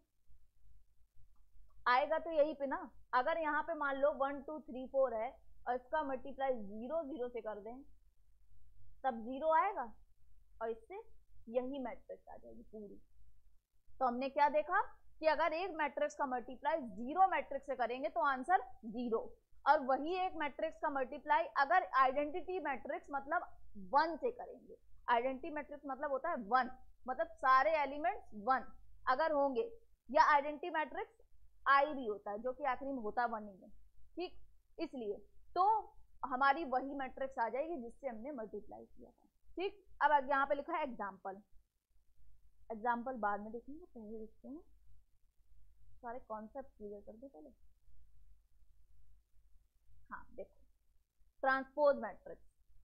आएगा तो यही पे ना। अगर यहाँ पे मान लो वन टू थ्री फोर है और इसका मल्टीप्लाई जीरो जीरो से कर दें तब जीरो आएगा, और इससे यही मैट्रिक्स आ जाएगी पूरी। तो हमने क्या देखा कि अगर एक मैट्रिक्स का मल्टीप्लाई जीरो मैट्रिक्स से करेंगे तो आंसर जीरो, और वही एक मैट्रिक्स का मल्टीप्लाई अगर आइडेंटिटी मैट्रिक्स मतलब वन से करेंगे, आइडेंटिटी मैट्रिक्स मतलब होता है वन, मतलब सारे एलिमेंट्स वन अगर होंगे, या आइडेंटिटी मैट्रिक्स आई भी होता है जो कि आखिरी में होता वन ही है, ठीक। इसलिए तो हमारी वही मैट्रिक्स आ जाएगी जिससे हमने मल्टीप्लाई किया था, ठीक। अब यहाँ पे लिखा है एग्जाम्पल, एग्जाम्पल बाद में देखेंगे, पहले देखते हैं सारे कॉन्सेप्ट क्लियर कर दो पहले। हाँ देखो, ट्रांसपोज मैट्रिक्स,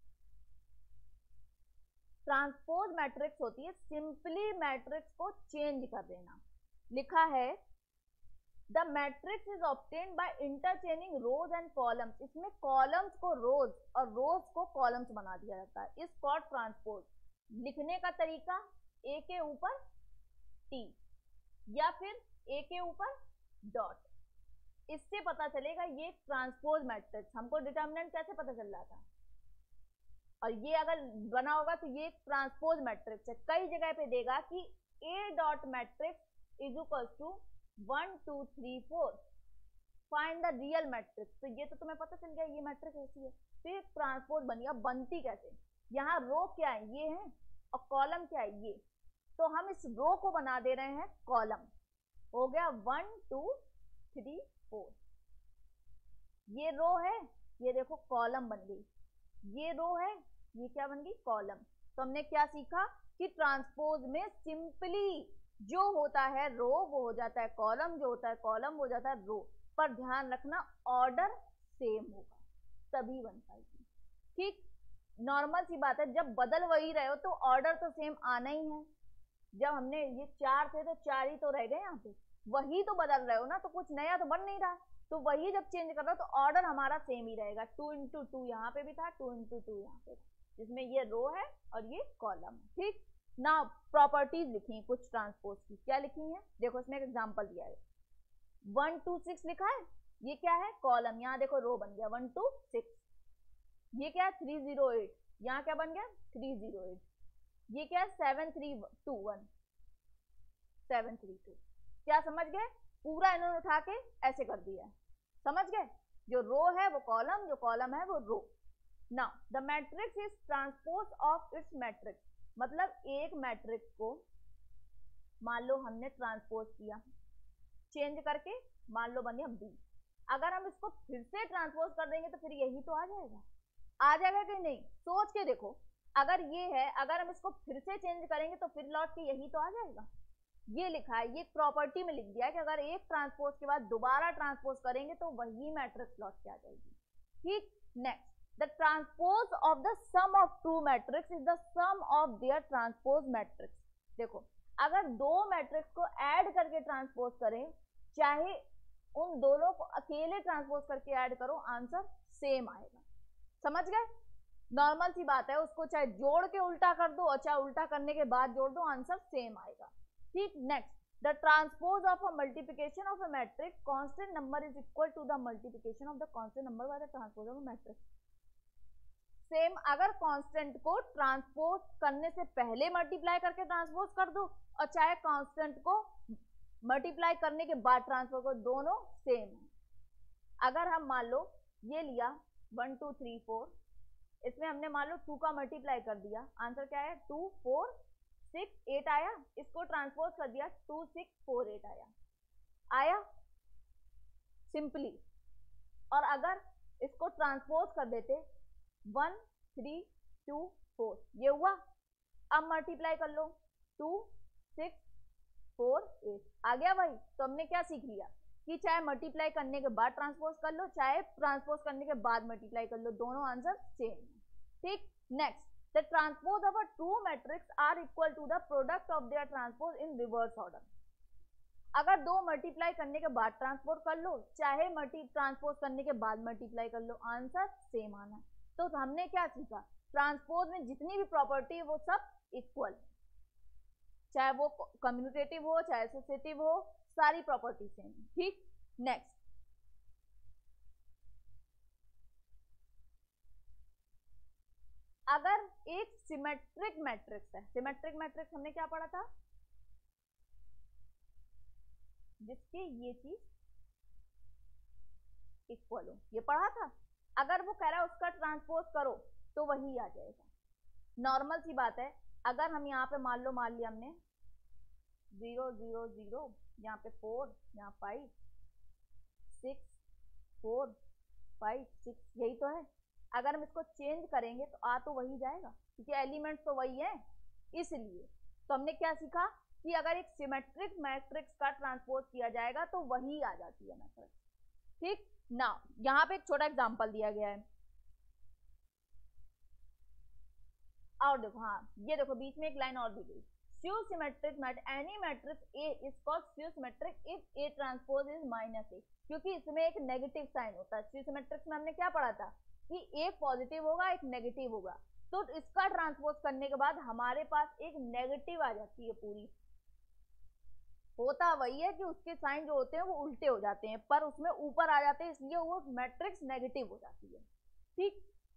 ट्रांसपोज मैट्रिक्स होती है सिंपली मैट्रिक्स को चेंज कर देना। लिखा है the matrix is obtained by interchanging rows and columns. इसमें कॉलम्स को रोज और रोज को कॉलम्स बना दिया जाता है, इस कॉल्ड ट्रांसपोज। लिखने का तरीका ए के ऊपर टी या फिर ए के ऊपर डॉट, इससे पता चलेगा ये ट्रांसपोज मैट्रिक्स। हमको डिटर्मिनेंट कैसे पता चल रहा था, और ये अगर बना होगा तो ये ट्रांसपोज मैट्रिक्स है। कई जगह पे देगा कि A dot matrix is equal to one two three four find the real matrix, तो ये तो तुम्हें पता चल गया ये मैट्रिक्स ऐसी है, तो ये ट्रांसपोज बनी। अब बनती कैसे, यहाँ रो क्या है ये है और कॉलम क्या है ये, तो हम इस रो को बना दे रहे हैं कॉलम, हो गया वन टू थ्री फोर, ये रो है, ये देखो कॉलम बन गई, ये रो है, ये क्या बन गई कॉलम। तो हमने क्या सीखा कि ट्रांसपोज में सिंपली जो होता है रो वो हो जाता है कॉलम, जो होता है कॉलम वो हो जाता है रो, पर ध्यान रखना ऑर्डर सेम होगा। तभी बन पाएगी। ठीक, नॉर्मल सी बात है, जब बदल वही रहे हो तो ऑर्डर तो सेम आना ही है। जब हमने ये चार थे तो चार ही तो रह गए यहाँ पे, वही तो बदल रहे हो ना, तो कुछ नया तो बन नहीं रहा, तो वही जब चेंज कर रहे हो तो ऑर्डर हमारा सेम ही रहेगा। टू इंटू टू यहाँ पे भी था, टू इंटू टू यहाँ पे था, जिसमें ये रो है और ये कॉलम है। ठीक, ना प्रॉपर्टीज लिखी है कुछ ट्रांसपोज की, क्या लिखी है देखो, इसमें एक एग्जाम्पल दिया है, वन टू सिक्स लिखा है, ये क्या है कॉलम, यहाँ देखो रो बन गया वन टू सिक्स। ये क्या है थ्री जीरो एट, यहाँ क्या बन गया थ्री जीरो एट। ये क्या है seven three two one, seven three two. क्या समझ गए, पूरा इन्होंने उठा के ऐसे कर दिया है, समझ गए, जो रो है वो कॉलम, जो कॉलम है वो row. Now the matrix is transpose of its matrix, मतलब एक मैट्रिक्स को मान लो हमने ट्रांसपोज किया चेंज करके, मान लो बन गया बी, अगर हम इसको फिर से ट्रांसपोज कर देंगे तो फिर यही तो आ जाएगा, आ जाएगा कि नहीं, सोच के देखो, अगर ये है, अगर हम इसको फिर से चेंज करेंगे तो फिर लौट के यही तो आ जाएगा। ये लिखा है, ये प्रॉपर्टी में लिख दिया है कि अगर एक ट्रांसपोज के बाद दोबारा ट्रांसपोज करेंगे तो वही मैट्रिक्स लौट के आ जाएगी। ठीक, next, the transpose of the sum of two matrix is the sum of their transpose matrix. देखो, अगर दो मैट्रिक्स को ऐड करके ट्रांसपोज करें, चाहे उन दोनों को अकेले ट्रांसपोज करके ऐड करो, आंसर सेम आएगा। समझ गए, नॉर्मल सी बात है, उसको चाहे जोड़ के उल्टा कर दो और चाहे उल्टा करने के बाद जोड़ दो, आंसर सेम आएगा। ठीक, next, the transpose of a multiplication of a matrix constant number is equal to the multiplication of the constant number by the transpose of a matrix. Same, अगर कांस्टेंट को ट्रांसपोज करने से पहले multiply करके transpose कर दो और चाहे कांस्टेंट को मल्टीप्लाई करने के बाद ट्रांसपोज करो, दोनों सेम है। अगर हम मान लो ये लिया वन टू थ्री फोर, इसमें हमने मान लो टू का मल्टीप्लाई कर दिया, आंसर क्या है टू फोर सिक्स एट आया, इसको ट्रांसपोज कर दिया टू सिक्स फोर एट आया, आया सिंपली। और अगर इसको ट्रांसपोज कर देते वन थ्री टू फोर, ये हुआ, अब मल्टीप्लाई कर लो टू सिक्स फोर एट, आ गया वही। तो हमने क्या सीख लिया कि चाहे मल्टीप्लाई करने के बाद ट्रांसपोज कर लो, चाहे ट्रांसपोज करने के बाद मल्टीप्लाई कर लो, दोनों आंसर सेम है। ठीक, next, the transpose of a two matrix are equal to the product of their transpose in reverse order। अगर दो मल्टीप्लाई करने के बाद ट्रांसपोज कर लो, चाहे मल्टी ट्रांसपोज करने के बाद मल्टीप्लाई कर लो, आंसर सेम आना। तो हमने क्या सीखा, ट्रांसपोज में जितनी भी प्रॉपर्टी है वो सब इक्वल, चाहे वो कम्यूटेटिव हो चाहे एसोसिएटिव हो, सारी प्रॉपर्टी सेम। ठीक, नेक्स्ट, अगर एक सिमेट्रिक मैट्रिक्स है, सिमेट्रिक मैट्रिक्स हमने क्या पढ़ा था, जिसके ये चीज इक्वल हो, ये पढ़ा था। अगर वो कह रहा है उसका ट्रांसपोज करो तो वही आ जाएगा, नॉर्मल सी बात है। अगर हम यहाँ पे मान लो, मान लिया हमने जीरो जीरो जीरो, यहाँ पे फोर, यहाँ five, six four five six, यही तो है। अगर हम इसको चेंज करेंगे तो आ तो वही जाएगा, क्योंकि एलिमेंट्स तो वही है। इसलिए तो हमने क्या सीखा कि अगर एक सिमेट्रिक मैट्रिक्स का ट्रांसपोज किया जाएगा तो वही आ जाती है मैट्रिक्स। ठीक, ना यहाँ पे एक छोटा एग्जांपल दिया गया है, और देखो, हाँ ये देखो बीच में एक लाइन और दी गई, skew symmetric mat any matrix A is called skew symmetric if A transpose is minus A, क्योंकि इसमें एक नेगेटिव साइन होता है। स्क्यू सिमेट्रिक्स में हमने क्या पढ़ा था कि एक पॉजिटिव होगा एक नेगेटिव होगा, तो इसका ट्रांसपोज करने के बाद हमारे पास एक नेगेटिव आ जाती है पूरी। होता वही है कि उसके साइन जो होते हैं वो उल्टे हो जाते हैं, पर उसमें ऊपर आ जाते हैं, इसलिए वो मैट्रिक्स नेगेटिव हो जाती है। ठीक,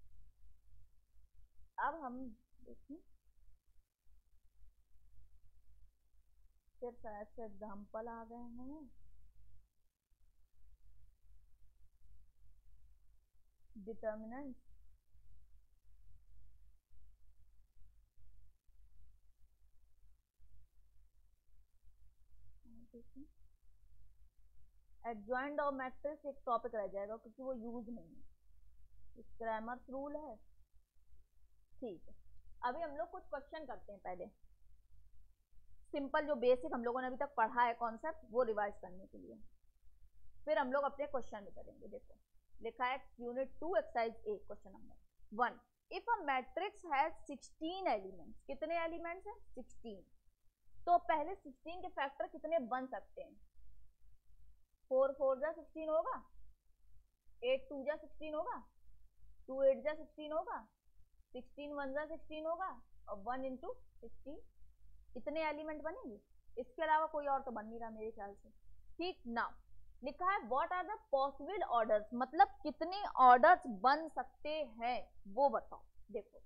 अब हम देखें फिर शायद से एग्जाम्पल आ गए हैं, डिटर्मिनेंट एडजॉइंट और मैट्रिक्स एक टॉपिक रह जाएगा क्योंकि वो यूज नहीं है, क्रैमर्स रूल है। ठीक है, अभी हम लोग कुछ क्वेश्चन करते हैं, पहले सिंपल जो बेसिक हम लोगों ने अभी तक पढ़ा है कॉन्सेप्ट वो रिवाइज करने के लिए, फिर हम लोग अपने क्वेश्चन में करेंगे। देखो लिखा है unit two exercise A question number one, if a matrix has sixteen elements, कितने एलिमेंट्स हैं? सिक्सटीन। तो पहले सिक्सटीन के फैक्टर कितने बन सकते हैं? फोर फोर जा सिक्सटीन होगा, एट टू जा सिक्सटीन होगा, टू एट जा सिक्सटीन होगा, सिक्सटीन वन जा सिक्सटीन होगा, और वन इंटू सिक्सटीन, इतने एलिमेंट बनेंगे। इसके अलावा कोई और तो बन नहीं रहा मेरे ख्याल से। ठीक ना, लिखा है what are the possible orders, मतलब कितने ऑर्डर्स बन सकते हैं वो बताओ। देखो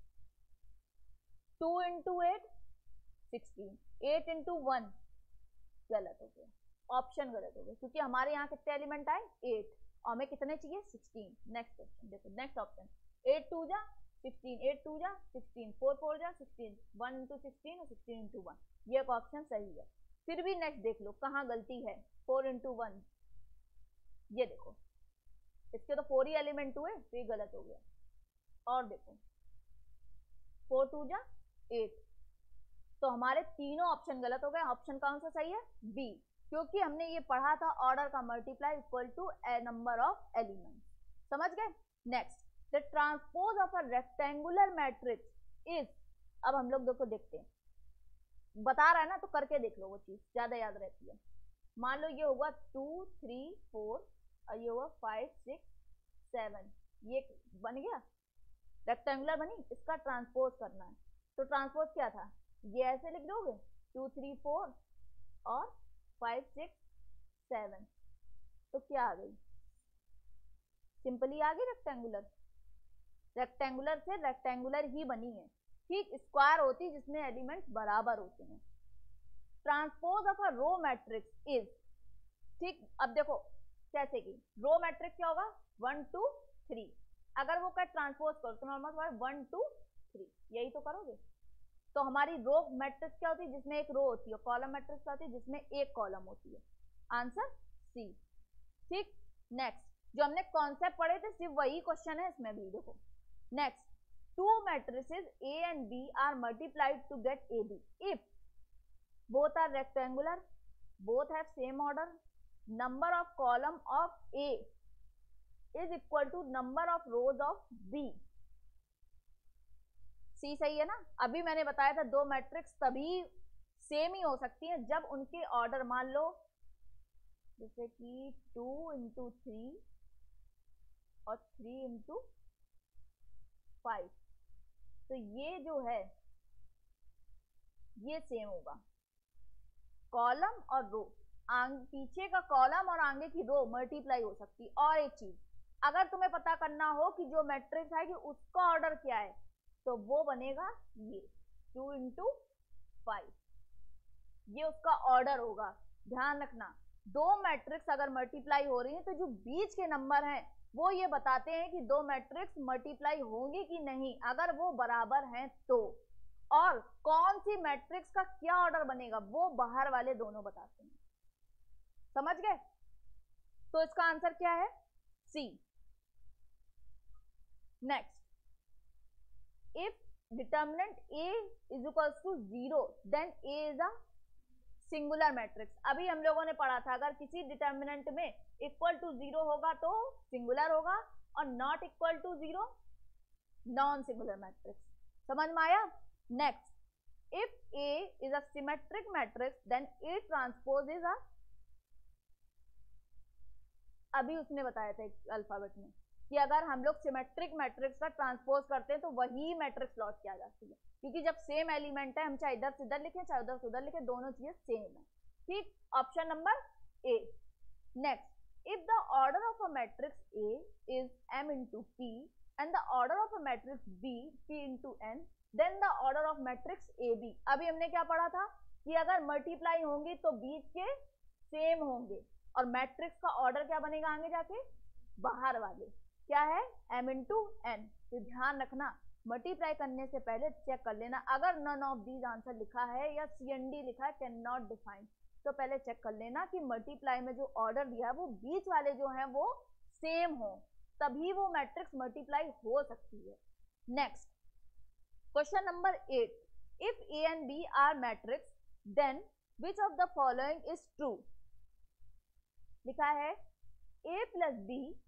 two into eight sixteen, eight into one गलत हो गया, ऑप्शन गलत हो गया, क्योंकि हमारे यहाँ कितने एलिमेंट आए? एट, और हमें कितने चाहिए? सिक्सटीन। नेक्स्ट क्वेश्चन देखो, नेक्स्ट ऑप्शन, एट टू जा सिक्सटीन, एट टू जा सिक्सटीन, फोर फोर जा सिक्सटीन, वन इंटू सिक्सटीन और सिक्सटीन इंटू वन, ये एक ऑप्शन सही है। फिर भी नेक्स्ट देख लो कहाँ गलती है, फोर इंटू वन, ये देखो इसके तो फोर ही एलिमेंट हुए, तो ये गलत हो गया। और देखो फोर टू जा एट, तो हमारे तीनों ऑप्शन गलत हो गए। ऑप्शन कौन सा सही है? बी, क्योंकि हमने ये पढ़ा था ऑर्डर का multiply equal to a number of element. समझ गए? Next, the transpose of a rectangular matrix is, अब हम लोग देखो देखते हैं, बता रहा है ना तो करके देख लो, वो चीज ज्यादा याद रहती है। मान लो ये होगा टू थ्री फोर और ये होगा फाइव सिक्स सेवन, ये बन गया रेक्टेंगुलर बनी, इसका ट्रांसपोज करना है। तो ट्रांसपोज क्या था? ये ऐसे लिख दोगे टू थ्री फोर और फाइव सिक्स सेवन, तो क्या आ गई? सिंपली आ गई रेक्टेंगुलर। रेक्टेंगुलर से रेक्टेंगुलर ही बनी है। ठीक स्क्वायर होती जिसमें एलिमेंट्स बराबर होते हैं। Transpose of a row matrix is, ठीक अब देखो कैसे की, रो मैट्रिक्स क्या होगा? वन टू थ्री, अगर वो का ट्रांसपोज करो तो नॉर्मल वन टू थ्री, यही तो करोगे। तो हमारी रो मैट्रिक्स क्या होती है? जिसमें एक रो होती है। कॉलम मैट्रिक्स क्या होती है? जिसमें एक कॉलम होती है। Answer C. ठीक, नेक्स्ट जो हमने कॉन्सेप्ट पढ़े थे सिर्फ वही क्वेश्चन है इसमें भी। देखो next, two matrices A and B are multiplied to get A B if both are rectangular, both have same order, number of column of A is equal to number of rows of B। C सही है ना? अभी मैंने बताया था दो matrix तभी same ही हो सकती हैं जब उनके ऑर्डर, मान लो जैसे कि टू इंटू थ्री और थ्री इंटू फाइव, तो ये जो है ये सेम होगा। कॉलम और रो, पीछे का कॉलम और आगे की रो मल्टीप्लाई हो सकती है। और एक चीज, अगर तुम्हें पता करना हो कि जो मैट्रिक्स है कि उसका ऑर्डर क्या है, तो वो बनेगा ये टू इंटू फाइव, ये उसका ऑर्डर होगा। ध्यान रखना, दो मैट्रिक्स अगर मल्टीप्लाई हो रही है तो जो बीच के नंबर हैं वो ये बताते हैं कि दो मैट्रिक्स मल्टीप्लाई होंगी कि नहीं, अगर वो बराबर हैं तो। और कौन सी मैट्रिक्स का क्या ऑर्डर बनेगा वो बाहर वाले दोनों बताते हैं। समझ गए? तो इसका आंसर क्या है? C. Next, if determinant A is equal to zero then A is a singular matrix. अभी हम लोगों ने पढ़ा था अगर किसी डिटर्मिनेंट में इक्वल टू जीरो होगा तो सिंगुलर होगा, और not equal to zero non singular matrix. समझ में आया? Next, if A is a symmetric matrix, then A transpose is a, अभी उसने बताया था एक अल्फाबेट में कि अगर हम लोग सिमेट्रिक मैट्रिक्स का ट्रांसपोज करते हैं तो वही मैट्रिक्स लौट के आ जाती है, क्योंकि जब सेम एलिमेंट है हम चाहे इधर से इधर लिखें चाहे उधर से उधर लिखें, दोनों चीजें सेम है। ठीक, option number A. Next, if the order of a matrix A is m into p and the order of a matrix B p into n, then the order of matrix A B. अभी हमने क्या पढ़ा था कि अगर multiply होंगी तो बीच के सेम होंगे, और मैट्रिक्स का ऑर्डर क्या बनेगा आगे जाके? बाहर वाले क्या है? M into N. तो ध्यान रखना, मल्टीप्लाई करने से पहले चेक कर लेना, अगर नन ऑफ दीज आंसर लिखा है या सी एन डी लिखा है कैन नॉट डिफाइन, तो पहले चेक कर लेना कि मल्टीप्लाई में जो ऑर्डर दिया है वो बीच वाले जो है वो सेम हो, तभी वो मैट्रिक्स मल्टीप्लाई हो सकती है। Next, question number eight, if A and B are matrix then which of the following is true. लिखा है ए प्लस बी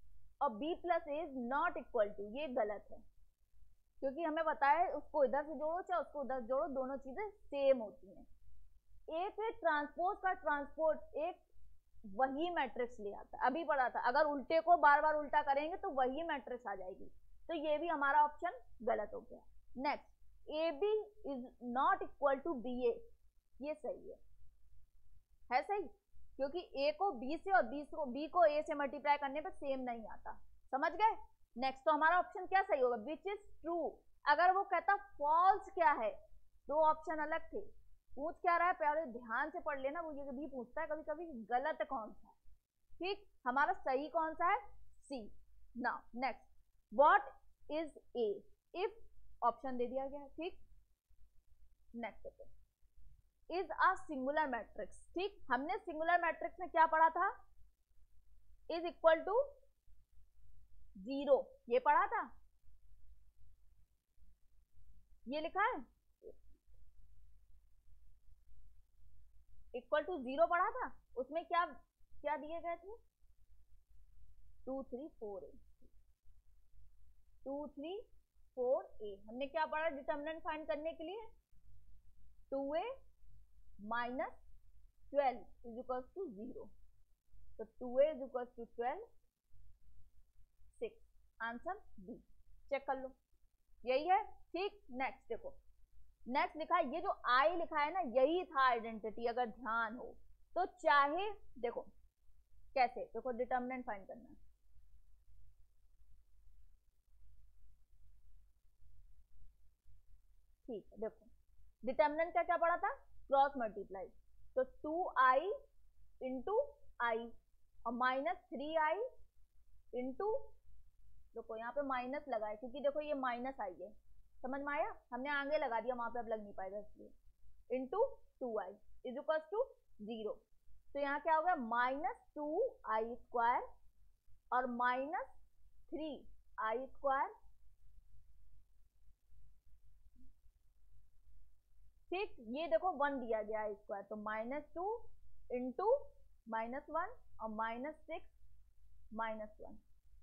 और b plus A is not equal to, ये गलत है क्योंकि हमें पता है उसको इधर से जोड़ो चाहे उसको उधर जोड़ो दोनों चीजें सेम होती हैं। एक ट्रांसपोज का ट्रांसपोर्ट एक वही मैट्रिक्स ले आता है, अभी पढ़ा था, अगर उल्टे को बार बार उल्टा करेंगे तो वही मैट्रिक्स आ जाएगी, तो ये भी हमारा ऑप्शन गलत हो गया। Next, A B is not equal to B A, ये सही है, है सही, क्योंकि ए को बी से और बी को बी को ए से मल्टीप्लाई करने पर सेम नहीं आता, समझ गए। नेक्स्ट, तो हमारा ऑप्शन क्या सही होगा, विच इज ट्रू। अगर वो कहता फॉल्स क्या है, दो ऑप्शन अलग थे, पूछ क्या रहा है पहले ध्यान से पढ़ लेना, वो ये भी पूछता है कभी कभी गलत कौन सा है, ठीक, हमारा सही कौन सा है, C. Now next, what is A if, option दे दिया गया, ठीक। नेक्स्ट देखो, इज अ सिंगुलर मैट्रिक्स, ठीक, हमने सिंगुलर मैट्रिक्स में क्या पढ़ा था, इज इक्वल टू जीरो, ये पढ़ा था, ये लिखा है इक्वल टू जीरो पढ़ा था, उसमें क्या क्या दिए गए थे, two three four A, two three four A, हमने क्या पढ़ा डिटर्मिनेंट फाइंड करने के लिए, two A minus twelve is equal to zero, तो two A is equal to twelve, six, answer B, check कर लो, यही है, ठीक। नेक्स्ट देखो, नेक्स्ट लिखा है, ये जो आई लिखा है ना यही था आइडेंटिटी, अगर ध्यान हो तो, चाहे देखो कैसे, देखो डिटर्मिनेंट फाइंड करना है, ठीक है, देखो डिटर्मिनेंट का क्या पढ़ा था, क्रॉस मल्टीप्लाई, तो टू आई इंटू आई और माइनस थ्री आई इंटू, देखो यहाँ पे माइनस लगा है क्योंकि देखो ये माइनस आई है, समझ में आया, हमने आगे लगा दिया वहां पे, अब लग नहीं पाएगा इसलिए, into two I is equal to zero, तो यहाँ क्या होगा माइनस टू आई स्क्वायर और माइनस थ्री आई स्क्वायर, ठीक, ये देखो वन दिया गया है स्क्वायर, तो minus two into minus one और minus six minus one,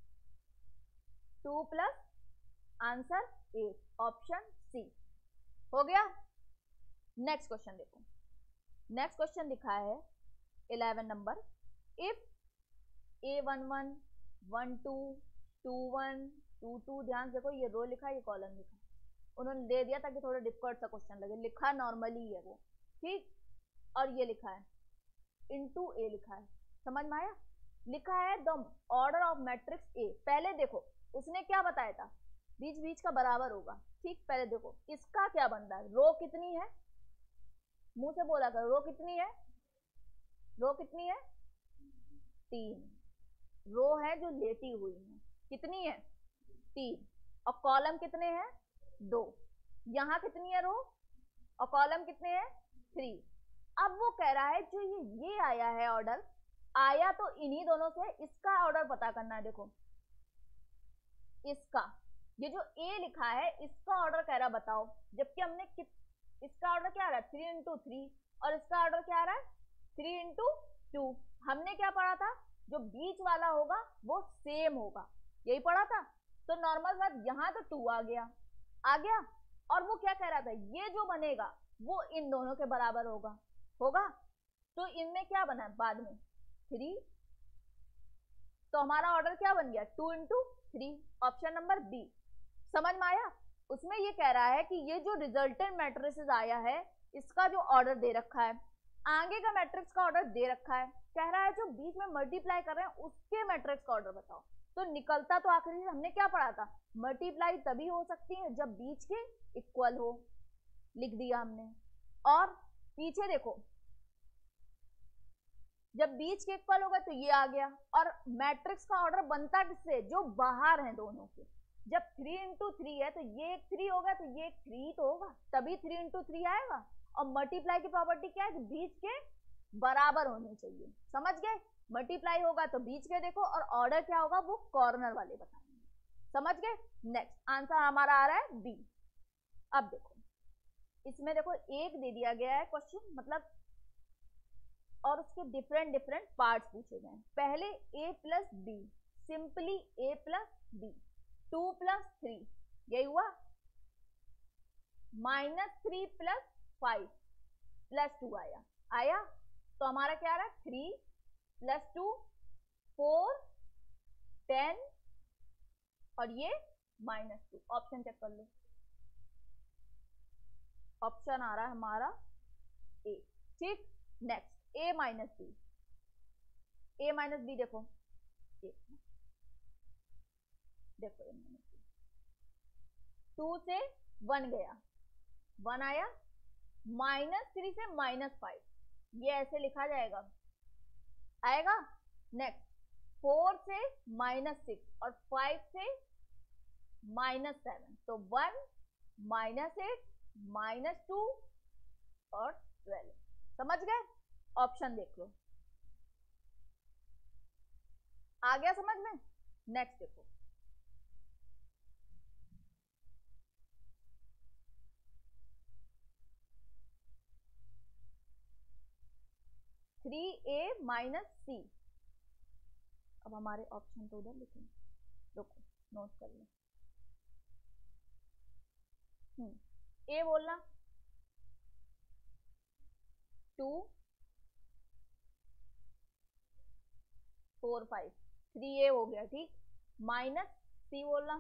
two plus answer eight, option C हो गया। नेक्स्ट क्वेश्चन देखो, नेक्स्ट क्वेश्चन लिखा है eleven number, if A one one one two two one two to, ध्यान देखो ये रो लिखा है ये कॉलम लिखा है, उन्होंने दे दिया ताकि थोड़ा डिफिकल्ट सा क्वेश्चन लगे, लिखा नॉर्मली है वो, ठीक, और ये लिखा है इनटू ए लिखा है, समझ में आया, लिखा है the order of matrix A, पहले देखो उसने क्या बताया था, बीच बीच का बराबर होगा, ठीक, पहले देखो इसका क्या बन रहा है, रो कितनी है, मुंह से बोला कर, रो कितनी है, रो कितनी है, तीन, रो है जो लेटी हुई है, कितनी है, तीन, और कॉलम कितने हैं, दो, यहाँ कितनी है रो और कॉलम कितने हैं, थ्री। अब वो कह रहा है जो ये ये आया है ऑर्डर, आया तो इन्हीं दोनों से, इसका ऑर्डर पता करना है, देखो इसका, ये जो ए लिखा है इसका ऑर्डर कह रहा बताओ, जबकि हमने इसका ऑर्डर क्या आ रहा है, थ्री इंटू थ्री, और इसका ऑर्डर क्या आ रहा है, थ्री इंटू टू, हमने क्या पढ़ा था, जो बीच वाला होगा वो सेम होगा, यही पढ़ा था, तो नॉर्मल बात, यहाँ तो टू आ गया आ गया और वो क्या कह रहा था, ये जो बनेगा वो इन दोनों के बराबर होगा होगा तो इनमें क्या बना बाद में, थ्री, तो हमारा ऑर्डर क्या बन गया, two into three, option number B, समझ में आया। उसमें ये कह रहा है कि ये जो रिजल्टेंट मैट्रिक्स आया है इसका जो ऑर्डर दे रखा है, आगे का मैट्रिक्स का ऑर्डर दे रखा है, कह रहा है जो बीच में मल्टीप्लाई कर रहे हैं उसके मैट्रिक्स का ऑर्डर बताओ, तो निकलता तो आखिरी हमने क्या पढ़ा था, मल्टीप्लाई तभी हो सकती है जब बीच के इक्वल हो, लिख दिया हमने, और पीछे देखो जब बीच के इक्वल होगा तो ये आ गया, और मैट्रिक्स का ऑर्डर बनता किससे, जो बाहर हैं दोनों के, जब थ्री इंटू थ्री है तो ये एक थ्री होगा तो ये एक थ्री तो होगा, तभी थ्री इंटू थ्री आएगा, और मल्टीप्लाई की प्रॉपर्टी क्या है कि बीच के बराबर होनी चाहिए, समझ गए, मल्टीप्लाई होगा तो बीच के देखो, और ऑर्डर क्या होगा वो कॉर्नर वाले बताएंगे, समझ गए। नेक्स्ट आंसर हमारा आ रहा है बी। अब देखो इसमें देखो एक दे दिया गया है क्वेश्चन, मतलब और उसके डिफरेंट डिफरेंट पार्ट्स पूछे गए हैं, पहले A plus B simply A plus B, two plus three, यही हुआ, minus three plus five plus two आया आया तो हमारा क्या आ रहा है, three plus two four ten और ये माइनस टू। ऑप्शन चेक कर लो, ऑप्शन आ रहा है हमारा ए। ठीक, next A minus B, A minus B देखो, ए देखो ए माइनस बी, टू से वन गया, वन आया, माइनस थ्री से माइनस फाइव, ये ऐसे लिखा जाएगा, आएगा। नेक्स्ट फोर से माइनस सिक्स और फाइव से माइनस सेवन, तो one minus eight minus two और ट्वेल्व। समझ गए? ऑप्शन देख लो, आ गया समझ में? नेक्स्ट देखो, थ्री ए माइनस सी। अब हमारे ऑप्शन तो उधर लिखेंगे, रुको नोट कर लो। हम्म ए बोलना, two four five, three A हो गया, ठीक। माइनस सी बोलना,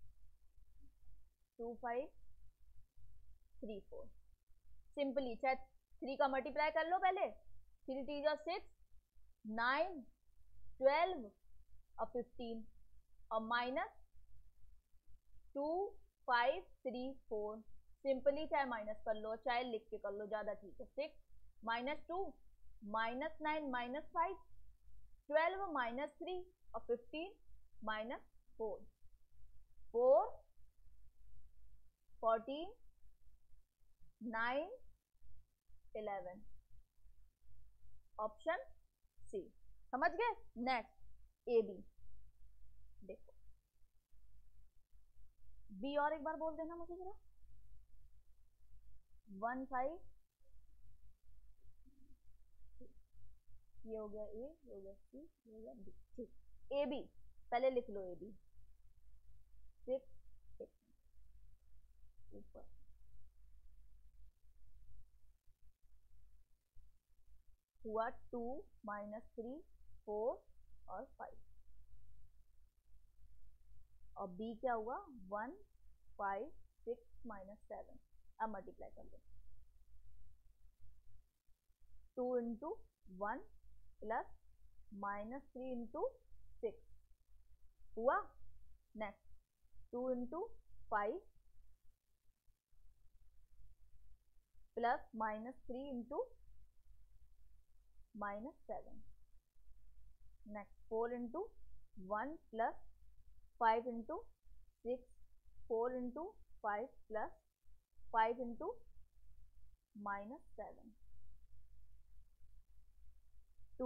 two five three four. Simply चाहे थ्री का मल्टीप्लाई कर लो पहले, थ्री टी जो सिक्स, नाइन ट्वेल्व और फिफ्टीन और minus two five three four. Simply चाहे माइनस कर लो चाहे लिख के कर लो, ज्यादा ठीक है। Six minus two minus nine minus five, twelve minus three और fifteen minus four, four fourteen nine eleven. Option C. समझ गए? नेक्स्ट ए बी देखो, बी और एक बार बोल देना मुझे जरा। वन फाइव, ये हो गया ए, ये हो गया सी, ये हो गया बी। ठीक, ए बी पहले लिख लो, ए बी सिक्स ऊपर, हुआ टू माइनस थ्री फोर और फाइव, और बी क्या हुआ, one five six minus seven. अब मल्टीप्लाई कर लो, two into one plus minus three into six हुआ। Next two into five plus minus three into minus seven. Next four into one plus five into six, four into five plus five into minus seven, two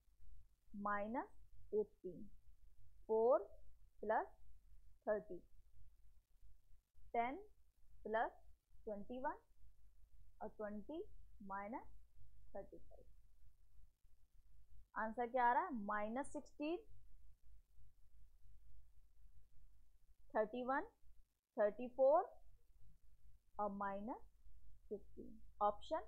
minus eighteen, four plus thirty, ten plus twenty one और twenty minus thirty five. Answer क्या आ रहा है, minus sixteen, thirty one, thirty four और minus fifteen. Option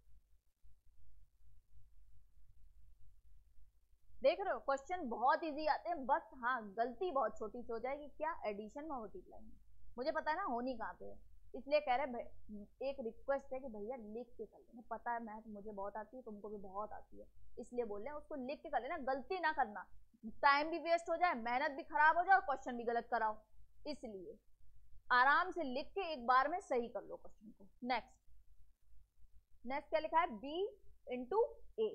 देख रहे हो, question बहुत इजी आते हैं, बस हाँ गलती बहुत छोटी सी हो जाएगी, क्या एडिशन में मल्टीप्लाई में। मुझे पता है ना होनी कहाँ पे है, इसलिए कह रहे एक रिक्वेस्ट है कि भैया लिख के कर लेना। पता है मैथ मुझे बहुत आती है, तुमको भी बहुत आती है, इसलिए बोल रहे हैं उसको लिख के कर लेना, गलती ना करना, टाइम भी वेस्ट हो जाए, मेहनत भी खराब हो जाए और क्वेश्चन भी गलत कराओ। इसलिए आराम से लिख के एक बार में सही कर लो क्वेश्चन को। नेक्स्ट नेक्स्ट क्या लिखा है, B into A.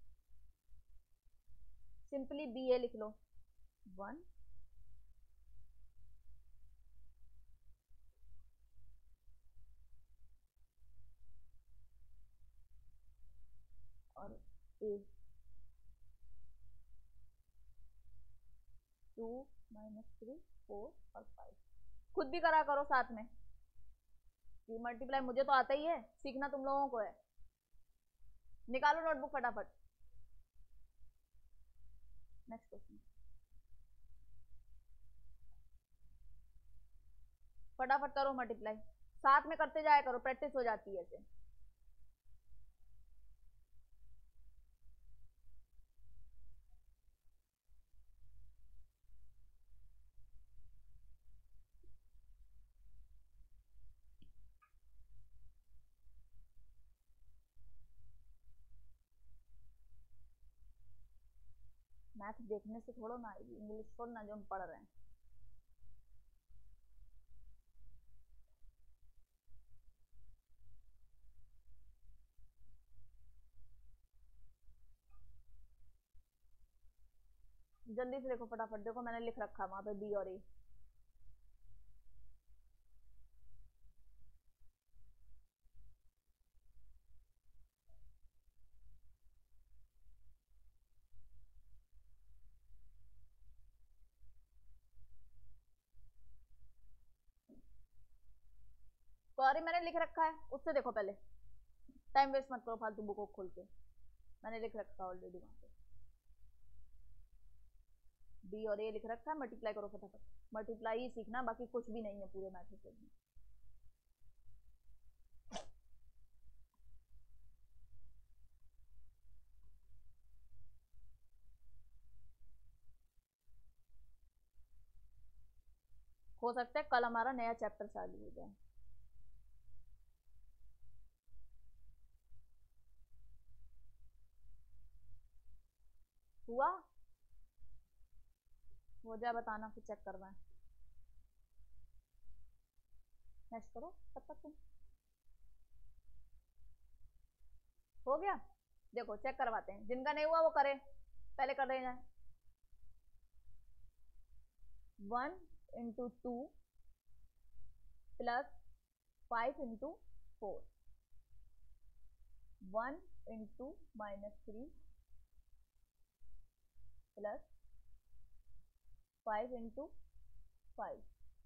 Simply B A लिख लो, वन और A, two minus three four और फाइव। खुद भी करा करो साथ में, ये मल्टीप्लाई मुझे तो आता ही है, सीखना तुम लोगों को है। निकालो नोटबुक फटाफट। नेक्स्ट क्वेश्चन, फटाफट करो मल्टीप्लाई, साथ में करते जाया करो, प्रैक्टिस हो जाती है ऐसे। मैथ देखने से थोड़ा ना आएगी, इंग्लिश थोड़ा ना जो हम पढ़ रहे हैं। जल्दी से देखो फटाफट, देखो मैंने लिख रखा है वहां पे बी और ए। सॉरी मैंने लिख रखा है, उससे देखो पहले, टाइम वेस्ट मत करो फालतू बुक को खोल के, मैंने लिख रखा है ऑलरेडी वहां पे बी और ए लिख रखा है। मल्टीप्लाई करो फटाफट, मल्टीप्लाई ही सीखना, बाकी कुछ भी नहीं है पूरे मैथमेटिक्स में। हो सकता है कल हमारा नया चैप्टर चालू हो जाए। हुआ हो जाए बताना, फिर चेक करवाएं। नेक्स्ट करो तब तक तुम, हो गया? देखो चेक करवाते हैं, जिनका नहीं हुआ वो करे, पहले कर देना। One into two plus five into four, one into minus three plus five into five,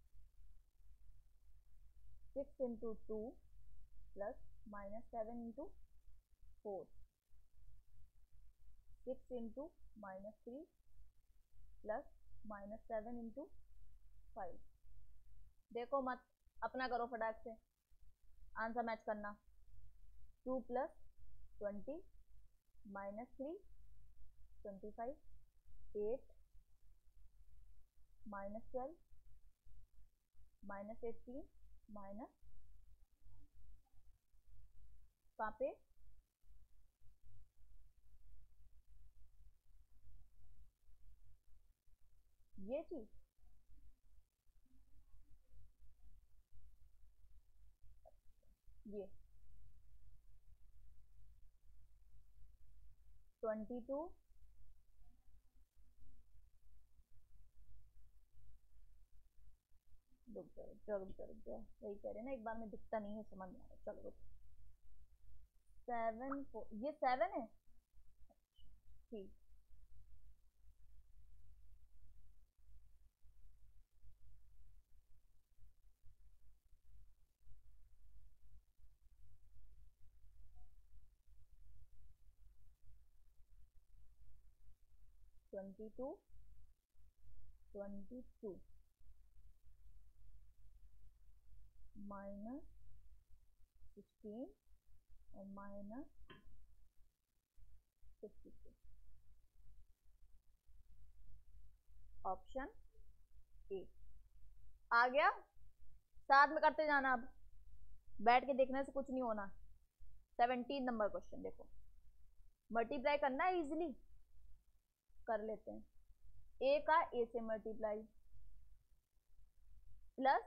six into two plus minus seven into four, six into minus three plus minus seven into five. देखो मत, अपना करो फटाक से, answer match करना। Two plus twenty minus three twenty five, eight minus twelve minus eighteen minus, कहाँ पे? ये चीज ये ट्वेंटी टू रुक जाओ रुक जाओ रुक जाओ रुक जाओ, वही कह रहे ना, एक बार में दिखता नहीं है, समझ में आ रहा। चलो रुक, सेवन फोर, ये सेवन है, ठीक। Twenty two twenty two minus sixteen और minus fifty two, option A आ गया। साथ में करते जाना, अब बैठ के देखने से कुछ नहीं होना। सेवनटीन नंबर क्वेश्चन देखो, मल्टीप्लाई करना है, इजीली कर लेते हैं। ए का ए से मल्टीप्लाई प्लस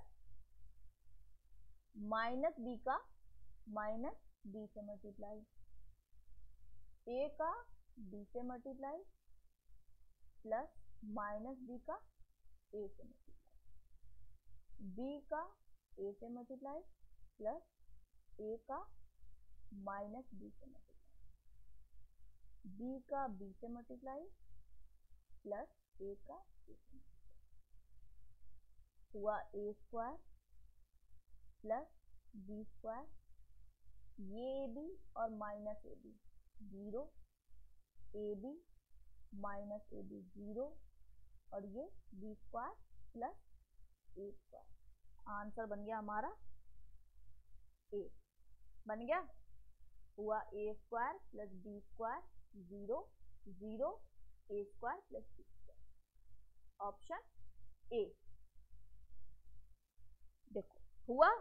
माइनस बी का माइनस बी से मल्टीप्लाई, ए का बी से मल्टीप्लाई प्लस माइनस बी का ए से मल्टीप्लाई, बी का ए से मल्टीप्लाई प्लस ए का माइनस बी से मल्टीप्लाई, बी का बी से मल्टीप्लाई प्लस ए का ए से मल्टीप्लाई, हुआ A square plus B square, ये ए बी और minus A B zero, A B minus A B zero, और ये B square plus A square. Answer बन गया हमारा ए, बन गया, हुआ A square plus B square zero zero A square plus B square, option A. देखो हुआ।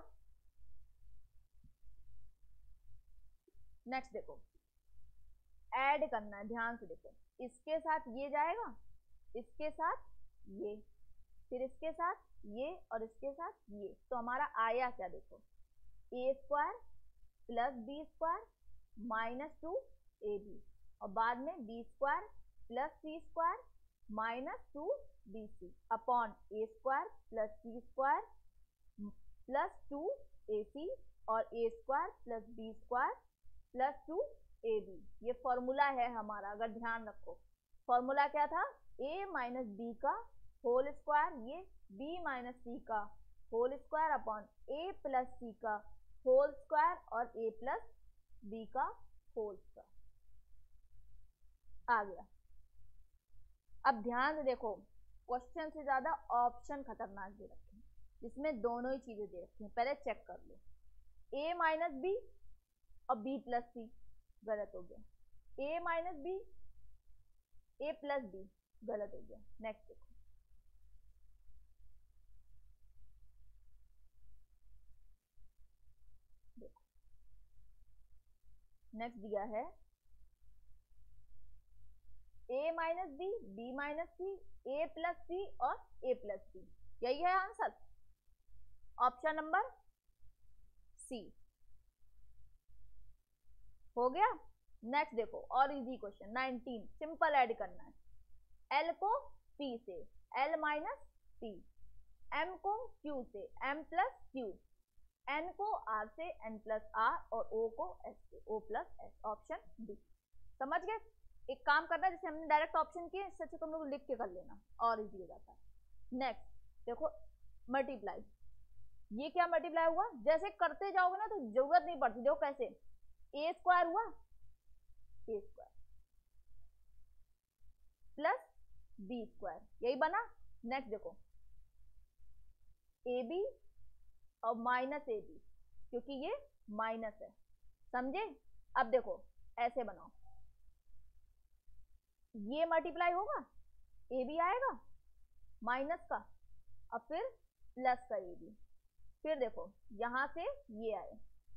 नेक्स्ट देखो, ऐड करना है, ध्यान से देखो, इसके साथ ये जाएगा, इसके साथ ये, फिर इसके साथ ये और इसके साथ ये, तो हमारा आया क्या, देखो A square plus B square minus two A B, और बाद में B square plus C square minus two B C upon A square plus C square plus two A C और A square plus B square plus two A B. ये formula है हमारा, अगर ध्यान रखो, फॉर्मूला क्या था, ए माइनस बी का होल स्क्वायर, ये बी माइनस सी का होल स्क्वायर अपॉन ए प्लस सी का होल स्क्वायर और ए प्लस बी का होल स्क्वायर। आ गया। अब ध्यान से देखो, क्वेश्चन से ज्यादा ऑप्शन खतरनाक दे रखे हैं, जिसमें दोनों ही चीजें दे रखी हैं, पहले चेक कर लो। ए माइनस बी और बी प्लस सी, गलत हो गया। A minus B, A plus B, गलत हो गया। नेक्स्ट देखो, देखो नेक्स्ट दिया है A minus B, B minus C, A plus C और ए प्लस बी, यही है आंसर, ऑप्शन नंबर सी। हो गया। नेक्स्ट देखो, और easy question nineteen, simple add करना है। एल को पी से एल माइनस पी, एम को क्यू से एम प्लस क्यू, एन को आर से एन प्लस आर और ओ को एस से O plus S, option D. समझ गए। एक काम करना है, जैसे हमने डायरेक्ट ऑप्शन किए, इससे अच्छा तुम लोग लिख के कर लेना, और इजी हो जाता है। नेक्स्ट देखो, मल्टीप्लाई, ये क्या मल्टीप्लाई हुआ, जैसे करते जाओगे ना तो जरूरत नहीं पड़ती। देखो कैसे, ए स्क्वायर हुआ, A square plus B square, यही बना। नेक्स्ट देखो, ए बी और माइनस ए बी, क्योंकि ये माइनस है, समझे। अब देखो ऐसे बनाओ, ये मल्टीप्लाई होगा, ए बी आएगा माइनस का और फिर प्लस का ए बी, फिर देखो यहां से ये आए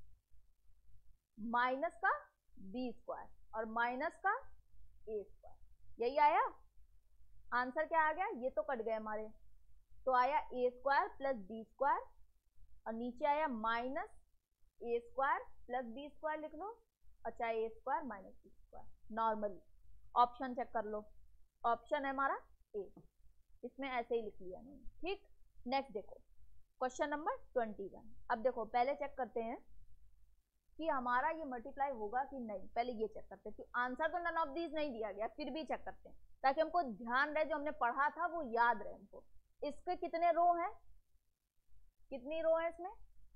माइनस का बी स्क्वायर और माइनस का ए स्क्वायर, यही आया आंसर। क्या आ गया, ये तो कट गए हमारे, तो आया A square plus B square और नीचे आया minus A square plus B square, लिख लो, अच्छा A square minus B square. Normally option check कर लो, ऑप्शन है हमारा ए, इसमें ऐसे ही लिख लिया मैंने, ठीक। नेक्स्ट देखो, क्वेश्चन नंबर ट्वेंटी वन। अब देखो पहले चेक करते हैं कि हमारा ये मल्टीप्लाई होगा कि नहीं, पहले ये चेक करते हैं कि आंसर तो नन ऑफ दीज नहीं दिया गया, फिर भी चेक करते हैं ताकि हमको ध्यान रहे, जो हमने पढ़ा था वो याद रहे हमको। इसके कितने रो हैं, कितनी रो है इसमें,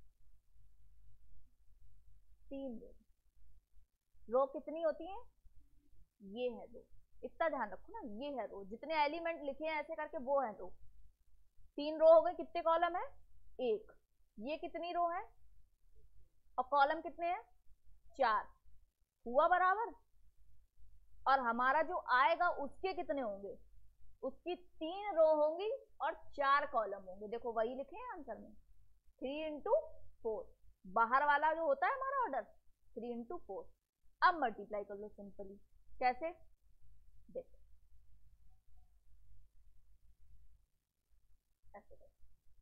तीन रो। रो कितनी होती है, ये है रो, इतना ध्यान रखो ना, ये है रो, जितने एलिमेंट लिखे हैं ऐसे करके वो है रो। तीन रो हो गए, कितने कॉलम है, एक। ये कितनी रो है और कॉलम कितने हैं, चार, हुआ बराबर। और हमारा जो आएगा उसके कितने होंगे, उसकी तीन रो होंगी और चार कॉलम होंगे। देखो वही लिखे हैं आंसर में, थ्री इंटू फोर, बाहर वाला जो होता है हमारा ऑर्डर, थ्री इंटू फोर। अब मल्टीप्लाई कर लो सिंपली, कैसे, देखो ऐसे कर,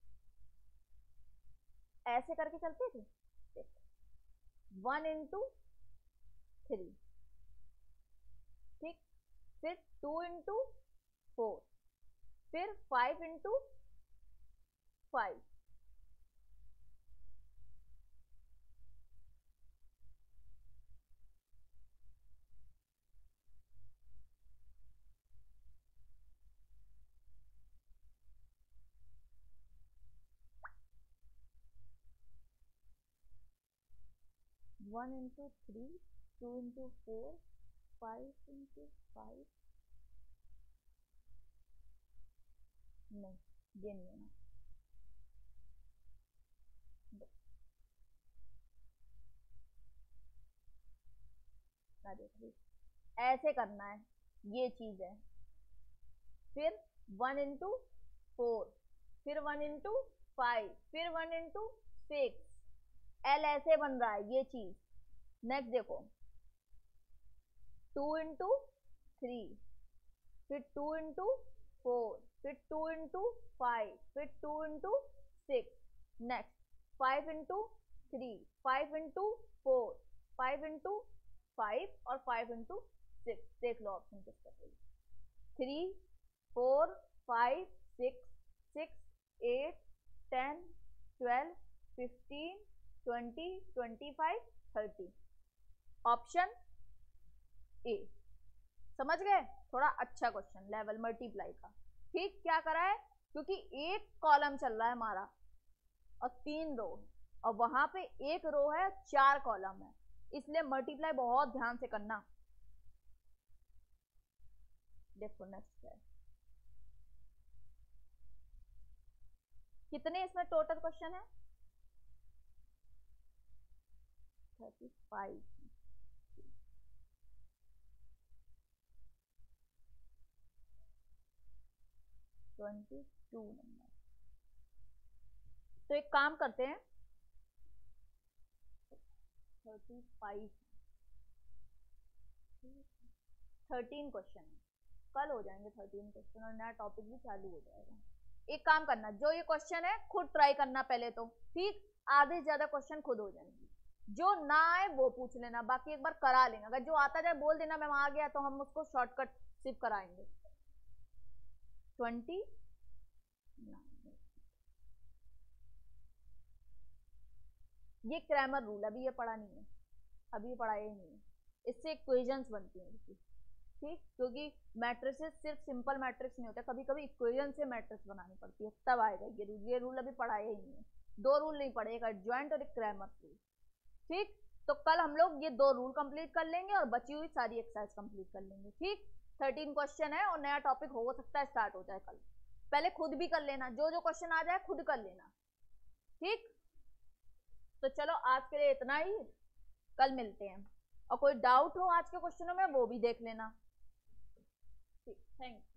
ऐसे करके चलते थे। देखो वन इंटू थ्री, ठीक, फिर टू इंटू फोर, फिर five into five, one into three, two into four, five into five, नहीं ये नहीं होना, करना, देखो ऐसे करना है, ये चीज है। फिर वन इंटू फोर, फिर वन इंटू फाइव, फिर वन इंटू सिक्स, एल ऐसे बन रहा है ये चीज। नेक्स्ट देखो टू इंटू थ्री, फिर टू इंटू फोर, फिर टू इंटू फाइव, फिर two into six. Next five into three, five into four, five into five और फाइव इंटू सिक्स। देख लो ऑप्शन किसका सही। Three, four, five, six, six, eight, ten, twelve, fifteen, twenty, twenty five, thirty. Option A. समझ गए? थोड़ा अच्छा question, level multiply का। ठीक, क्या करा है, क्योंकि एक कॉलम चल रहा है हमारा और तीन रो, और वहां पे एक रो है, चार कॉलम है, इसलिए मल्टीप्लाई बहुत ध्यान से करना। देखो नेक्स्ट है, कितने इसमें टोटल क्वेश्चन है? Thirty five. Twenty two number. तो एक काम करते हैं, थर्टी फाइव, थर्टीन क्वेश्चन है, कल हो जाएंगे थर्टीन क्वेश्चन और नया टॉपिक भी चालू हो जाएगा। एक काम करना, जो ये क्वेश्चन है खुद ट्राई करना पहले तो, ठीक, आधे से ज्यादा क्वेश्चन खुद हो जाएंगे, जो ना आए वो पूछ लेना, बाकी एक बार करा लेना। अगर जो आता जाए बोल देना मैम आ गया, तो हम उसको शॉर्टकट सिर्फ कराएंगे। ट्वेंटी ये क्रैमर रूल, अभी ये पढ़ा नहीं है, अभी ये पढ़ाया ही नहीं है, इससे इक्वेशंस बनती हैं इसकी। ठीक, क्योंकि मैट्रिसेस सिर्फ सिंपल मैट्रिक्स नहीं होता, कभी कभी इक्वेशन से मैट्रिक्स बनानी पड़ती है, तब आएगा ये रूल। ये रूल अभी पढ़ाया ही नहीं है, दो रूल नहीं पढ़े, एक एडजॉइंट और एक क्रैमर रूल। ठीक, तो कल हम लोग ये दो रूल कंप्लीट कर लेंगे और बची हुई सारी एक्सरसाइज कंप्लीट कर लेंगे। ठीक, थर्टीन क्वेश्चन है और नया टॉपिक हो सकता है स्टार्ट हो जाए कल। पहले खुद भी कर लेना, जो जो क्वेश्चन आ जाए खुद कर लेना। ठीक, तो चलो आज के लिए इतना ही, कल मिलते हैं। और कोई डाउट हो आज के क्वेश्चनों में वो भी देख लेना। ठीक, थैंक यू।